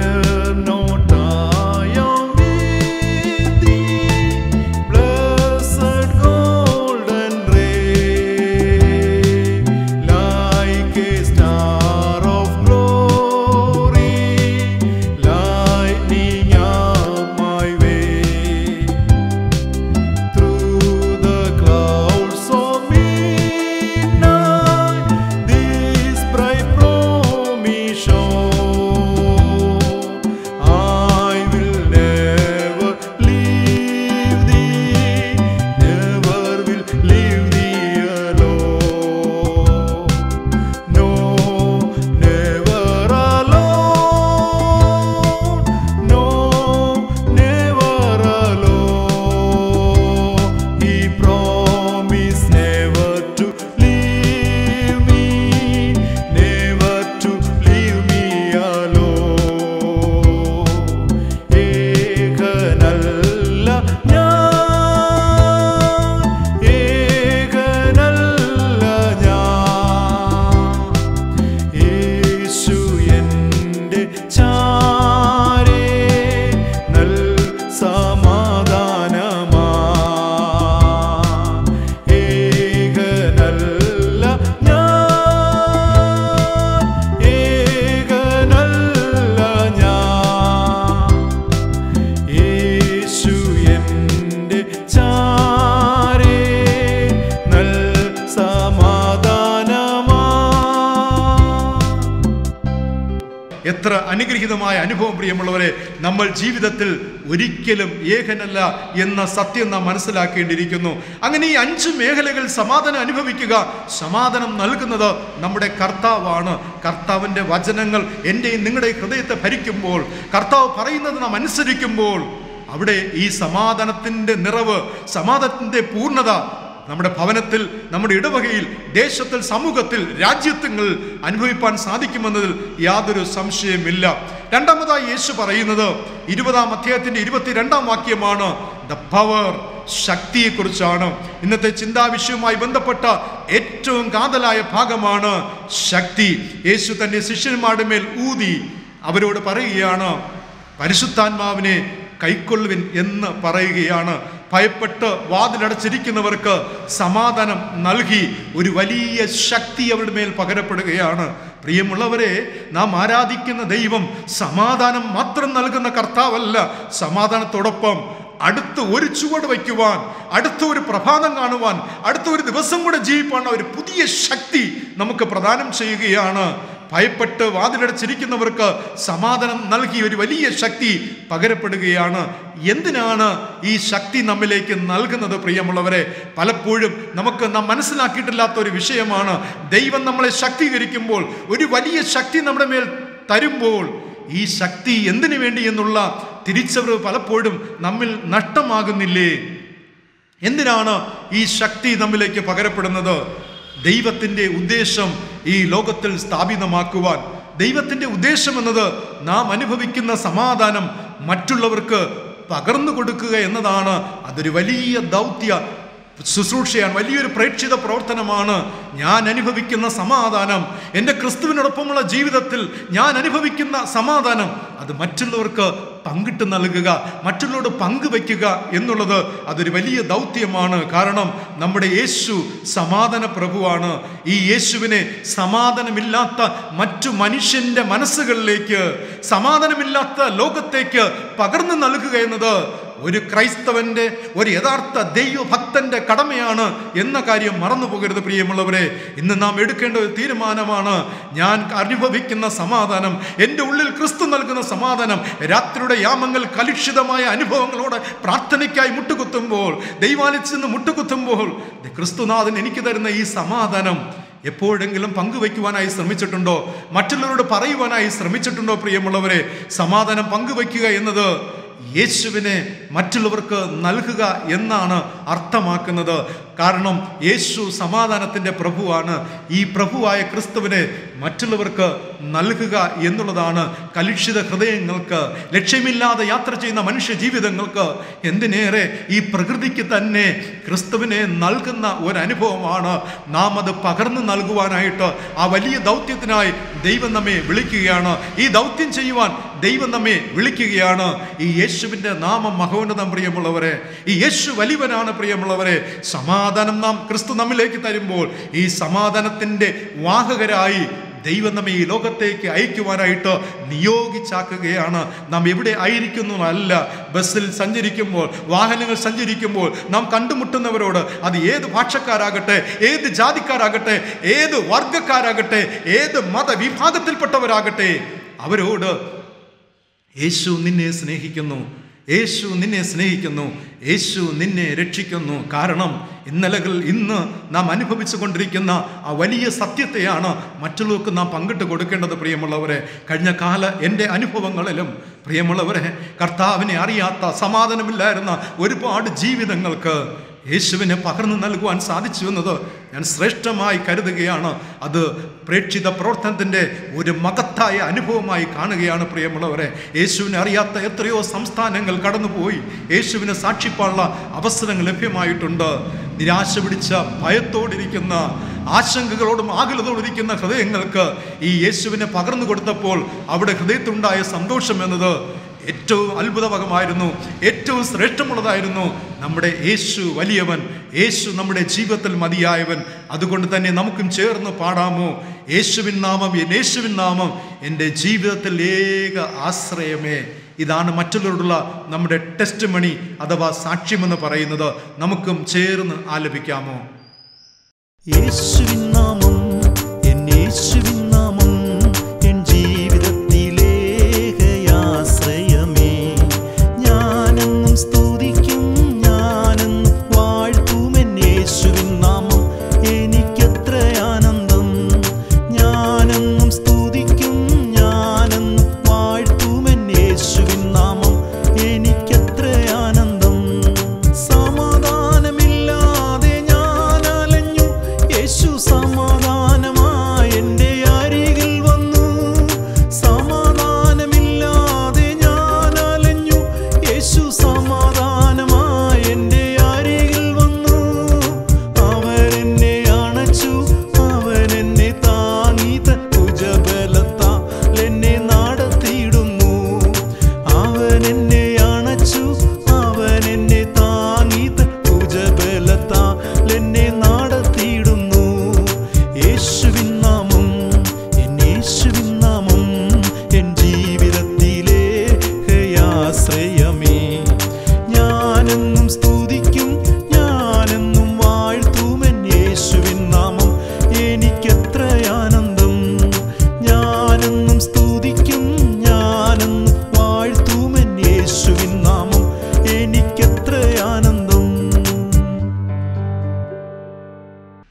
Speaker 1: എത്ര അനുഗ്രഹീതമായ അനുഭവം പ്രിയമുള്ളവരെ. നമ്മൾ ജീവിതത്തിൽ ഒരിക്കലും ഏകനല്ല എന്ന സത്യം നാം മനസ്സിലാക്കേണ്ടിയിരിക്കുന്നു. അങ്ങനെ ഈ അഞ്ച് മേഖലകൾ സമാധാനം അനുഭവിക്കുക, സമാധാനം നൽകുന്നത് നമ്മുടെ കർത്താവാണ്. കർത്താവിൻ്റെ വചനങ്ങൾ എൻ്റെയും നിങ്ങളുടെ ഹൃദയത്തെ ഭരിക്കുമ്പോൾ, കർത്താവ് പറയുന്നത് നാം അനുസരിക്കുമ്പോൾ, അവിടെ ഈ സമാധാനത്തിൻ്റെ നിറവ്, സമാധാനത്തിൻ്റെ പൂർണ്ണത നമ്മുടെ ഭവനത്തിൽ, നമ്മുടെ ഇടവകയിൽ, ദേശത്തിൽ, സമൂഹത്തിൽ, രാജ്യത്തിൽ അനുഭവിപ്പാൻ സാധിക്കുമെന്നതിൽ യാതൊരു സംശയമില്ല. രണ്ടാമതായി യേശു പറയുന്നത് ഇരുപതാം അധ്യായത്തിന്റെ ഇരുപത്തിരണ്ടാം വാക്യമാണ്. ദ പവർ, ശക്തിയെക്കുറിച്ചാണ്. ഇന്നത്തെ ചിന്താവിഷയവുമായി ബന്ധപ്പെട്ട ഏറ്റവും കാതലായ ഭാഗമാണ് ശക്തി. യേശു തന്റെ ശിഷ്യന്മാരുടെ മേൽ ഊതി അവരോട് പറയുകയാണ്, പരിശുദ്ധാത്മാവിനെ കൈക്കൊള്ളുവിൻ എന്ന് പറയുകയാണ്. ഭയപ്പെട്ട് വാതിലടച്ചിരിക്കുന്നവർക്ക് സമാധാനം നൽകി ഒരു വലിയ ശക്തി അവരുടെ മേൽ പകരപ്പെടുകയാണ്. പ്രിയമുള്ളവരെ, നാം ആരാധിക്കുന്ന ദൈവം സമാധാനം മാത്രം നൽകുന്ന കർത്താവല്ല. സമാധാനത്തോടൊപ്പം അടുത്ത ഒരു ചുവട് വയ്ക്കുവാൻ, അടുത്ത ഒരു പ്രഭാതം കാണുവാൻ, അടുത്ത ഒരു ദിവസം കൂടെ ജീവിപ്പാൻ ഒരു പുതിയ ശക്തി നമുക്ക് പ്രദാനം ചെയ്യുകയാണ്. ഭയപ്പെട്ട് വാതിലടച്ചിരിക്കുന്നവർക്ക് സമാധാനം നൽകി ഒരു വലിയ ശക്തി പകരപ്പെടുകയാണ്. എന്തിനാണ് ഈ ശക്തി നമ്മിലേക്ക് നൽകുന്നത്? പ്രിയമുള്ളവരെ, പലപ്പോഴും നമുക്ക് നാം മനസ്സിലാക്കിയിട്ടില്ലാത്ത ഒരു വിഷയമാണ്. ദൈവം നമ്മളെ ശക്തീകരിക്കുമ്പോൾ, ഒരു വലിയ ശക്തി നമ്മുടെ മേൽ തരുമ്പോൾ, ഈ ശക്തി എന്തിനു വേണ്ടി എന്നുള്ള തിരിച്ചറിവ് പലപ്പോഴും നമ്മിൽ നഷ്ടമാകുന്നില്ലേ? എന്തിനാണ് ഈ ശക്തി നമ്മിലേക്ക് പകരപ്പെടുന്നത്? ദൈവത്തിൻ്റെ ഉദ്ദേശം ഈ ലോകത്തിൽ സ്ഥാപിതമാക്കുവാൻ. ദൈവത്തിൻ്റെ ഉദ്ദേശം എന്നത് നാം അനുഭവിക്കുന്ന സമാധാനം മറ്റുള്ളവർക്ക് പകർന്നു കൊടുക്കുക എന്നതാണ്. അതൊരു വലിയ ദൗത്യ ശുശ്രൂഷയാണ്, വലിയൊരു പ്രേക്ഷിത പ്രവർത്തനമാണ്. ഞാൻ അനുഭവിക്കുന്ന സമാധാനം, എൻ്റെ ക്രിസ്തുവിനോടൊപ്പമുള്ള ജീവിതത്തിൽ ഞാൻ അനുഭവിക്കുന്ന സമാധാനം, അത് മറ്റുള്ളവർക്ക് പങ്കിട്ട് നൽകുക, മറ്റുള്ളവരോട് പങ്കുവയ്ക്കുക എന്നുള്ളത് അതൊരു വലിയ ദൗത്യമാണ്. കാരണം നമ്മുടെ യേശു സമാധാന പ്രഭുവാണ്. ഈ യേശുവിനെ സമാധാനമില്ലാത്ത മറ്റു മനുഷ്യൻ്റെ മനസ്സുകളിലേക്ക്, സമാധാനമില്ലാത്ത ലോകത്തേക്ക് പകർന്നു നൽകുക എന്നത് ഒരു ക്രൈസ്തവന്റെ, ഒരു യഥാർത്ഥ ദൈവഭക്തന്റെ കടമയാണ് എന്ന കാര്യം മറന്നു പോകരുത്. പ്രിയമുള്ളവരെ, ഇന്ന് നാം എടുക്കേണ്ട ഒരു തീരുമാനമാണ്. ഞാൻ അനുഭവിക്കുന്ന സമാധാനം, എൻ്റെ ഉള്ളിൽ ക്രിസ്തു നൽകുന്ന സമാധാനം, രാത്രിയുടെ യാമങ്ങൾ കലുഷിതമായ അനുഭവങ്ങളോടെ പ്രാർത്ഥനയ്ക്കായി മുട്ടുകുത്തുമ്പോൾ, ദൈവാലയത്തിൽ നിന്ന് മുട്ടുകുത്തുമ്പോൾ, ക്രിസ്തുനാഥൻ എനിക്ക് തരുന്ന ഈ സമാധാനം എപ്പോഴെങ്കിലും പങ്കുവയ്ക്കുവാനായി ശ്രമിച്ചിട്ടുണ്ടോ? മറ്റുള്ളവരോട് പറയുവാനായി ശ്രമിച്ചിട്ടുണ്ടോ? പ്രിയമുള്ളവരെ, സമാധാനം പങ്കുവയ്ക്കുക എന്നത് യേശുവിനെ മറ്റുള്ളവർക്ക് നൽകുക എന്നാണ് അർത്ഥമാക്കുന്നത്. കാരണം യേശു സമാധാനത്തിൻ്റെ പ്രഭുവാണ്. ഈ പ്രഭുവായ ക്രിസ്തുവിനെ മറ്റുള്ളവർക്ക് നൽകുക എന്നുള്ളതാണ് കലുഷിത ഹൃദയങ്ങൾക്ക്, ലക്ഷ്യമില്ലാതെ യാത്ര ചെയ്യുന്ന മനുഷ്യ ജീവിതങ്ങൾക്ക്, എന്തിനേറെ ഈ പ്രകൃതിക്ക് തന്നെ ക്രിസ്തുവിനെ നൽകുന്ന ഒരനുഭവമാണ്. നാം അത് പകർന്നു നൽകുവാനായിട്ട് ആ വലിയ ദൗത്യത്തിനായി ദൈവം നമ്മെ വിളിക്കുകയാണ്. ഈ ദൗത്യം ചെയ്യുവാൻ ദൈവം നമ്മെ വിളിക്കുകയാണ്. ഈ യേശുവിൻ്റെ നാമം മഹോന്നതം. പ്രിയമുള്ളവരെ, ഈ യേശു വലിയവനാണ്. പ്രിയമുള്ളവരെ, സമാധാനം നാം ക്രിസ്തു നമ്മിലേക്ക് തരുമ്പോൾ ഈ സമാധാനത്തിൻ്റെ വാഹകരായി ദൈവം നമ്മെ ഈ ലോകത്തേക്ക് അയക്കുവാനായിട്ട് നിയോഗിച്ചാക്കുകയാണ്. നാം എവിടെ ആയിരിക്കുന്നു അല്ല, ബസ്സിൽ സഞ്ചരിക്കുമ്പോൾ, വാഹനങ്ങൾ സഞ്ചരിക്കുമ്പോൾ നാം കണ്ടുമുട്ടുന്നവരോട്, അത് ഏത് ഭാഷക്കാരാകട്ടെ, ഏത് ജാതിക്കാരാകട്ടെ, ഏത് വർഗക്കാരാകട്ടെ, ഏത് മതവിഭാഗത്തിൽപ്പെട്ടവരാകട്ടെ, അവരോട് യേശു നിന്നെ സ്നേഹിക്കുന്നു, യേശു നിന്നെ സ്നേഹിക്കുന്നു, യേശു നിന്നെ രക്ഷിക്കുന്നു. കാരണം ഇന്നലകൾ ഇന്ന് നാം അനുഭവിച്ചു കൊണ്ടിരിക്കുന്ന ആ വലിയ സത്യത്തെയാണ് മറ്റുള്ളവർക്ക് നാം പങ്കിട്ട് കൊടുക്കേണ്ടത്. പ്രിയമുള്ളവരെ, കഴിഞ്ഞ കാല എൻ്റെ അനുഭവങ്ങളിലും പ്രിയമുള്ളവരെ, കർത്താവിനെ അറിയാത്ത, സമാധാനമില്ലായിരുന്ന ഒരുപാട് ജീവിതങ്ങൾക്ക് യേശുവിനെ പകർന്നു നൽകുവാൻ സാധിച്ചു എന്നത് ഞാൻ ശ്രേഷ്ഠമായി കരുതുകയാണ്. അത് പ്രേക്ഷിത പ്രവർത്തനത്തിൻ്റെ ഒരു മഹത്തായ അനുഭവമായി കാണുകയാണ്. പ്രിയമുള്ളവരെ, യേശുവിനെ അറിയാത്ത എത്രയോ സംസ്ഥാനങ്ങൾ കടന്നുപോയി യേശുവിനെ സാക്ഷിപ്പാനുള്ള അവസരങ്ങൾ ലഭ്യമായിട്ടുണ്ട്. നിരാശ പിടിച്ച, ഭയത്തോടിരിക്കുന്ന, ആശങ്കകളോടും ആകുലതോടിരിക്കുന്ന ഹൃദയങ്ങൾക്ക് ഈ യേശുവിനെ പകർന്നു കൊടുത്തപ്പോൾ അവിടെ ഹൃദയത്തിലുണ്ടായ സന്തോഷം എന്നത് ഏറ്റവും അത്ഭുതകരമായിരുന്നു, ഏറ്റവും ശ്രേഷ്ഠമുള്ളതായിരുന്നു. നമ്മുടെ യേശു വലിയവൻ, യേശു നമ്മുടെ ജീവിതത്തിൽ മതിയായവൻ. അതുകൊണ്ട് തന്നെ നമുക്കും ചേർന്ന് പാടാമോ? യേശുവിൻ നാമം, യേശുവിൻ നാമം എൻ്റെ ജീവിതത്തിൽ ഏക ആശ്രയമേ. ഇതാണ് മറ്റുള്ളവരോടുള്ള നമ്മുടെ ടെസ്റ്റ് മണി അഥവാ സാക്ഷ്യമെന്ന് പറയുന്നത്. നമുക്കും ചേർന്ന് ആലപിക്കാമോ?
Speaker 2: യേശുവിൻ നാമം, എൻ യേശുവിൻ നാമം, എൻ ജീവിതത്തിലേകയാശ്രയമേ. ഞാനെന്നും സ്തുതിക്കും, ഞാനെന്നും വാഴ്ത്തും എൻ യേശുവിൻ നാമം, എനിക്കെത്ര ആനന്ദം. ഞാനെന്നും സ്തുതിക്കും, ഞാനെന്നും വാഴ്ത്തും എൻ യേശുവിൻ നാമം, എനിക്കെത്ര ആനന്ദം. സമാധാനമില്ലാതെ ഞാൻ അലഞ്ഞു, യേശു സമാധാനമായി എൻ്റെ അരികിൽ വന്നു. സമാധാനമില്ലാതെ ഞാൻ അലഞ്ഞു, യേശു സമാധാനമായി എൻ്റെ അരികിൽ വന്നു. അവൻ എന്നെ അണച്ചു, അവൻ എന്നെ താങ്ങി, ഭുജബലത്താൽ എന്നെ നടത്തിയിടുന്നു. അവൻ എന്നെ അണച്ചു, അവൻ എന്നെ താങ്ങി,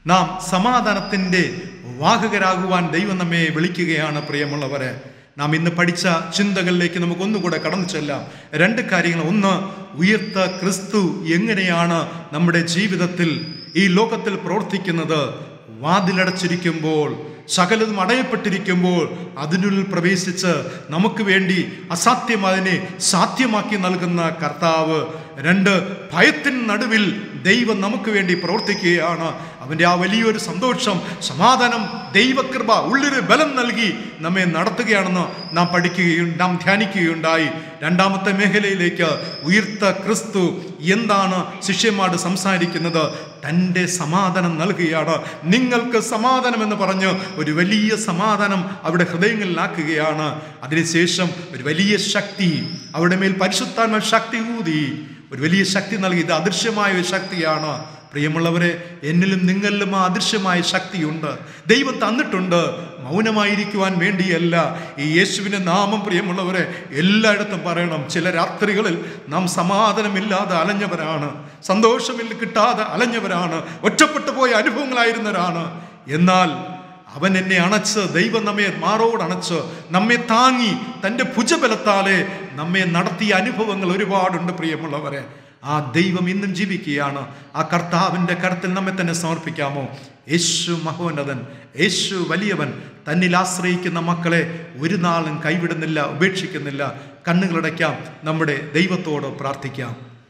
Speaker 1: നാം സമാധാനത്തിൻ്റെ വാഹകരാകുവാൻ ദൈവം നമ്മെ വിളിക്കുകയാണ്. പ്രിയമുള്ളവരെ, നാം ഇന്ന് പഠിച്ച ചിന്തകളിലേക്ക് നമുക്ക് ഒന്നുകൂടെ കടന്നു ചെല്ലാം. രണ്ട് കാര്യങ്ങൾ. ഒന്ന്, ഉയർത്ത ക്രിസ്തു എങ്ങനെയാണ് നമ്മുടെ ജീവിതത്തിൽ ഈ ലോകത്തിൽ പ്രവർത്തിക്കുന്നത്. വാതിലടച്ചിരിക്കുമ്പോൾ, സകലതും അടയപ്പെട്ടിരിക്കുമ്പോൾ അതിനുള്ളിൽ പ്രവേശിച്ച് നമുക്ക് വേണ്ടി അസാധ്യമായതിനെ സാധ്യമാക്കി നൽകുന്ന കർത്താവ്. രണ്ട്, ഭയത്തിൻ നടുവിൽ ദൈവം നമുക്ക് വേണ്ടി പ്രവർത്തിക്കുകയാണ്. അവൻ്റെ ആ വലിയൊരു സന്തോഷം, സമാധാനം, ദൈവകൃപ ഉള്ളിൽ ബലം നൽകി നമ്മെ നടത്തുകയാണെന്ന് നാം പഠിക്കുകയും നാം ധ്യാനിക്കുകയുണ്ടായി. രണ്ടാമത്തെ മേഖലയിലേക്ക്, ഉയർത്ത ക്രിസ്തു എന്താണ് ശിഷ്യന്മാരോട് സംസാരിക്കുന്നത്? തൻ്റെ സമാധാനം നൽകുകയാണ്. നിങ്ങൾക്ക് സമാധാനം എന്ന് പറഞ്ഞ് ഒരു വലിയ സമാധാനം അവിടെ ഹൃദയങ്ങളിലാക്കുകയാണ്. അതിനുശേഷം ഒരു വലിയ ശക്തി അവിടെ മേൽ പരിശുദ്ധാത്മ ശക്തി ഊതി ഒരു വലിയ ശക്തി നൽകി. ഇത് അദൃശ്യമായ ഒരു ശക്തിയാണ്. പ്രിയമുള്ളവരെ, എന്നിലും നിങ്ങളിലും ആ അദൃശ്യമായ ശക്തിയുണ്ട്. ദൈവം തന്നിട്ടുണ്ട്. മൗനമായിരിക്കുവാൻ വേണ്ടിയല്ല. ഈ യേശുവിൻ്റെ നാമം പ്രിയമുള്ളവരെ എല്ലായിടത്തും പറയണം. ചില രാത്രികളിൽ നാം സമാധാനമില്ലാതെ അലഞ്ഞവരാണ്, സന്തോഷമില്ല കിട്ടാതെ അലഞ്ഞവരാണ്, ഒറ്റപ്പെട്ടു പോയ അനുഭവങ്ങളായിരുന്നവരാണ്. എന്നാൽ അവൻ എന്നെ അണച്ച്, ദൈവം നമ്മെ മാറോടണച്ച് നമ്മെ താങ്ങി തൻ്റെ ഭുജബലത്താലെ നമ്മെ നടത്തിയ അനുഭവങ്ങൾ ഒരുപാടുണ്ട്. പ്രിയമുള്ളവരെ, ആ ദൈവം ഇന്നും ജീവിക്കുകയാണ്. ആ കർത്താവിൻ്റെ കരത്തിൽ നമ്മെ തന്നെ സമർപ്പിക്കാമോ? യേശു മഹോന്നതൻ, യേശു വലിയവൻ. തന്നിൽ ആശ്രയിക്കുന്ന മക്കളെ ഒരു നാളും കൈവിടുന്നില്ല, ഉപേക്ഷിക്കുന്നില്ല. കണ്ണുകളടയ്ക്കാം, നമ്മുടെ ദൈവത്തോട് പ്രാർത്ഥിക്കാം.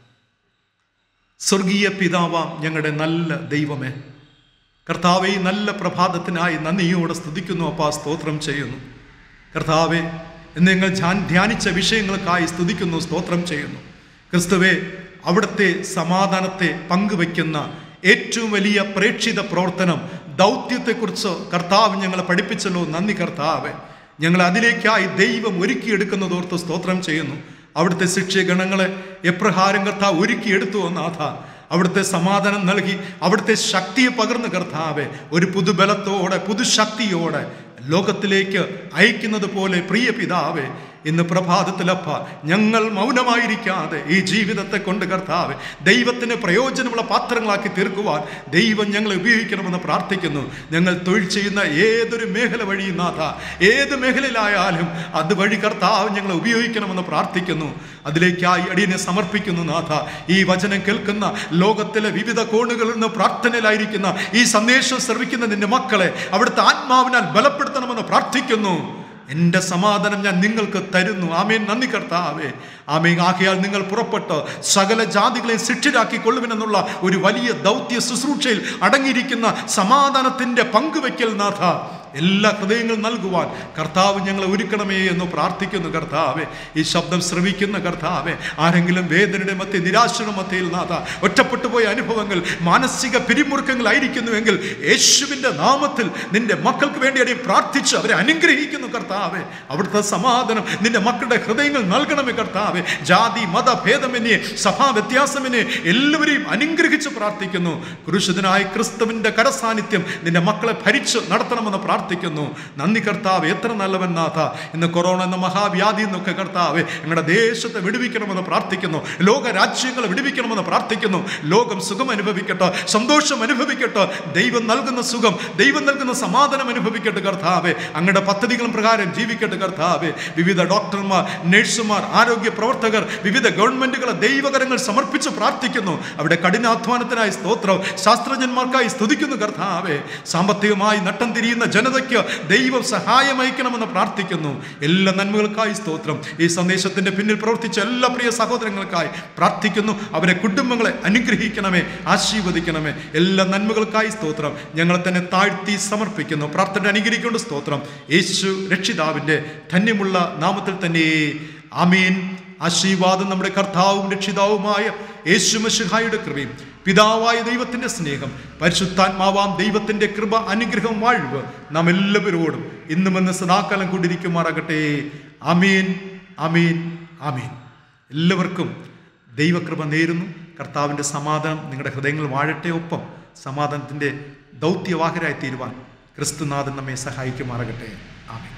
Speaker 1: സ്വർഗീയ പിതാവാം ഞങ്ങളുടെ നല്ല ദൈവമേ, കർത്താവെ, നല്ല പ്രഭാതത്തിനായി നന്ദിയോടെ സ്തുതിക്കുന്നു. അപ്പാ, സ്തോത്രം ചെയ്യുന്നു. കർത്താവെ, ഇന്ന് ഞങ്ങൾ ധ്യാനിച്ച വിഷയങ്ങൾക്കായി സ്തുതിക്കുന്നു, സ്തോത്രം ചെയ്യുന്നു. ക്രിസ്തുവേ, അവിടുത്തെ സമാധാനത്തെ പങ്കുവയ്ക്കുന്ന ഏറ്റവും വലിയ പ്രേക്ഷിത പ്രവർത്തനം, ദൗത്യത്തെക്കുറിച്ച് കർത്താവ് ഞങ്ങളെ പഠിപ്പിച്ചല്ലോ. നന്ദി കർത്താവെ. ഞങ്ങൾ അതിലേക്കായി ദൈവം ഒരുക്കിയെടുക്കുന്നതോർത്ത് സ്തോത്രം ചെയ്യുന്നു. അവിടുത്തെ ശിക്ഷഗണങ്ങളെ എപ്രകാരം കർത്താവ് ഒരുക്കിയെടുത്തു നാഥ. അവിടുത്തെ സമാധാനം നൽകി, അവിടുത്തെ ശക്തിയെ പകർന്ന് കർത്താവെ ഒരു പുതുബലത്തോടെ പുതുശക്തിയോടെ ലോകത്തിലേക്ക് അയക്കുന്നത് പോലെ പ്രിയ പിതാവേ, ഇന്ന് പ്രഭാതത്തിലപ്പ ഞങ്ങൾ മൗനമായിരിക്കാതെ ഈ ജീവിതത്തെ കൊണ്ട് കർത്താവെ ദൈവത്തിന് പ്രയോജനമുള്ള പാത്രങ്ങളാക്കി തീർക്കുവാൻ ദൈവം ഞങ്ങളെ ഉപയോഗിക്കണമെന്ന് പ്രാർത്ഥിക്കുന്നു. ഞങ്ങൾ തൊഴിൽ ചെയ്യുന്ന ഏതൊരു മേഖല വഴി നാഥ, ഏത് മേഖലയിലായാലും അതുവഴി കർത്താവ് ഞങ്ങളെ ഉപയോഗിക്കണമെന്ന് പ്രാർത്ഥിക്കുന്നു. അതിലേക്കായി അടിയനെ സമർപ്പിക്കുന്നു നാഥ. ഈ വചനം കേൾക്കുന്ന ലോകത്തിലെ വിവിധ കോണുകളിൽ നിന്ന് പ്രാർത്ഥനയിലായിരിക്കുന്ന ഈ സന്ദേശം ശ്രവിക്കുന്ന നിന്റെ മക്കളെ അവിടുത്തെ ആത്മാവിനാൽ ബലപ്പെടുത്തണമെന്ന് പ്രാർത്ഥിക്കുന്നു. എൻ്റെ സമാധാനം ഞാൻ നിങ്ങൾക്ക് തരുന്നു. ആമേൻ. നന്ദി കർത്താവേ. ആമേൻ. ആകയാൽ നിങ്ങൾ പുറപ്പെട്ട് സകല ജാതികളെയും ശിക്ഷിരാക്കി കൊള്ളുവിനെന്നുള്ള ഒരു വലിയ ദൗത്യ ശുശ്രൂഷയിൽ അടങ്ങിയിരിക്കുന്ന സമാധാനത്തിൻ്റെ പങ്കുവയ്ക്കൽ നാഥ എല്ലാ ഹൃദയങ്ങളും നൽകുവാൻ കർത്താവ് ഞങ്ങളെ ഒരുക്കണമേ എന്ന് പ്രാർത്ഥിക്കുന്നു കർത്താവെ. ഈ ശബ്ദം ശ്രവിക്കുന്ന കർത്താവെ, ആരെങ്കിലും വേദനയുടെ മധ്യ, നിരാശയുടെ മധ്യയിൽ നാഥ ഒറ്റപ്പെട്ടു പോയ അനുഭവങ്ങൾ, മാനസിക പിരിമുറുക്കങ്ങളായിരിക്കുന്നുവെങ്കിൽ യേശുവിൻ്റെ നാമത്തിൽ നിന്റെ മക്കൾക്ക് വേണ്ടി അടിയും പ്രാർത്ഥിച്ച് അവരെ അനുഗ്രഹിക്കുന്നു കർത്താവെ. അവിടുത്തെ സമാധാനം നിന്റെ മക്കളുടെ ഹൃദയങ്ങൾ നൽകണമേ കർത്താവെ. ജാതി മത ഭേദമെന്നെ, സഭാ വ്യത്യാസമെന്നെ എല്ലാവരെയും അനുഗ്രഹിച്ച് പ്രാർത്ഥിക്കുന്നു. ക്രൂശിതനായ ക്രിസ്തുവിൻ്റെ കരസാന്നിധ്യം നിന്റെ മക്കളെ ഭരിച്ച് നടത്തണമെന്ന് പ്രാർത്ഥിക്കുന്നു. നന്ദി കർത്താവ്. എത്ര നല്ലവൻ നാഥ. ഇന്ന് കൊറോണ എന്ന മഹാവ്യാധി എന്നൊക്കെ കർത്താവ് ഞങ്ങളുടെ ദേശത്തെ വിടുവിക്കണമെന്ന് പ്രാർത്ഥിക്കുന്നു. ലോക രാജ്യങ്ങളെ വിടുവിക്കണമെന്ന് പ്രാർത്ഥിക്കുന്നു. ലോകം സുഖം അനുഭവിക്കട്ടെ, സന്തോഷം അനുഭവിക്കട്ടെ. ദൈവം നൽകുന്ന സുഖം, ദൈവം നൽകുന്ന സമാധാനം അനുഭവിക്കട്ടെ കർത്താവെ. അങ്ങയുടെ പദ്ധതികളും പ്രകാരം ജീവിക്കട്ടെ കർത്താവെ. വിവിധ ഡോക്ടർമാർ, നഴ്സുമാർ, ആരോഗ്യ പ്രവർത്തകർ, വിവിധ ഗവൺമെന്റുകളെ ദൈവകരങ്ങൾ സമർപ്പിച്ച് പ്രാർത്ഥിക്കുന്നു. അവിടെ കഠിനാധ്വാനത്തിനായി സ്തോത്രം, ശാസ്ത്രജ്ഞന്മാർക്കായി സ്തുതിക്കുന്നു കർത്താവെ. സാമ്പത്തികമായി നട്ടം തിരിയുന്ന ജനതയ്ക്ക് ദൈവം സഹായമയക്കണമെന്ന് പ്രാർത്ഥിക്കുന്നു. എല്ലാ നന്മകൾക്കായി സ്തോത്രം. ഈ സന്ദേശത്തിന്റെ പിന്നിൽ പ്രവർത്തിച്ച എല്ലാ പ്രിയ സഹോദരങ്ങൾക്കായി പ്രാർത്ഥിക്കുന്നു. അവരെ കുടുംബങ്ങളെ അനുഗ്രഹിക്കണമേ, ആശീർവദിക്കണമേ. എല്ലാ നന്മകൾക്കായി സ്തോത്രം. ഞങ്ങളെ തന്നെ താഴ്ത്തി സമർപ്പിക്കുന്നു. പ്രാർത്ഥന അനുഗ്രഹിക്കൊണ്ട് സ്തോത്രം. യേശു രക്ഷിതാവിൻ്റെ ധന്യമുള്ള നാമത്തിൽ തന്നെ ആമീൻ. ആശീർവാദം നമ്മുടെ കർത്താവും രക്ഷിതാവുമായ യേശു മിശിഹായുടെ കൃപയും പിതാവായ ദൈവത്തിൻ്റെ സ്നേഹം പരിശുദ്ധാത്മാവാം ദൈവത്തിൻ്റെ കൃപ, അനുഗ്രഹം, വാഴ്വ് നാം എല്ലാവരോടും ഇന്നും എന്ന് സദാകാലം കൊണ്ടിരിക്കുമാറാകട്ടെ. ആമീൻ, ആമീൻ, ആമീൻ. എല്ലാവർക്കും ദൈവകൃപ നേരുന്നു. കർത്താവിൻ്റെ സമാധാനം നിങ്ങളുടെ ഹൃദയങ്ങൾ വാഴട്ടെ. ഒപ്പം സമാധാനത്തിൻ്റെ ദൗത്യവാഹരായി തീരുവാൻ ക്രിസ്തുനാഥൻ നമ്മെ സഹായിക്കുമാറാകട്ടെ. ആമീൻ.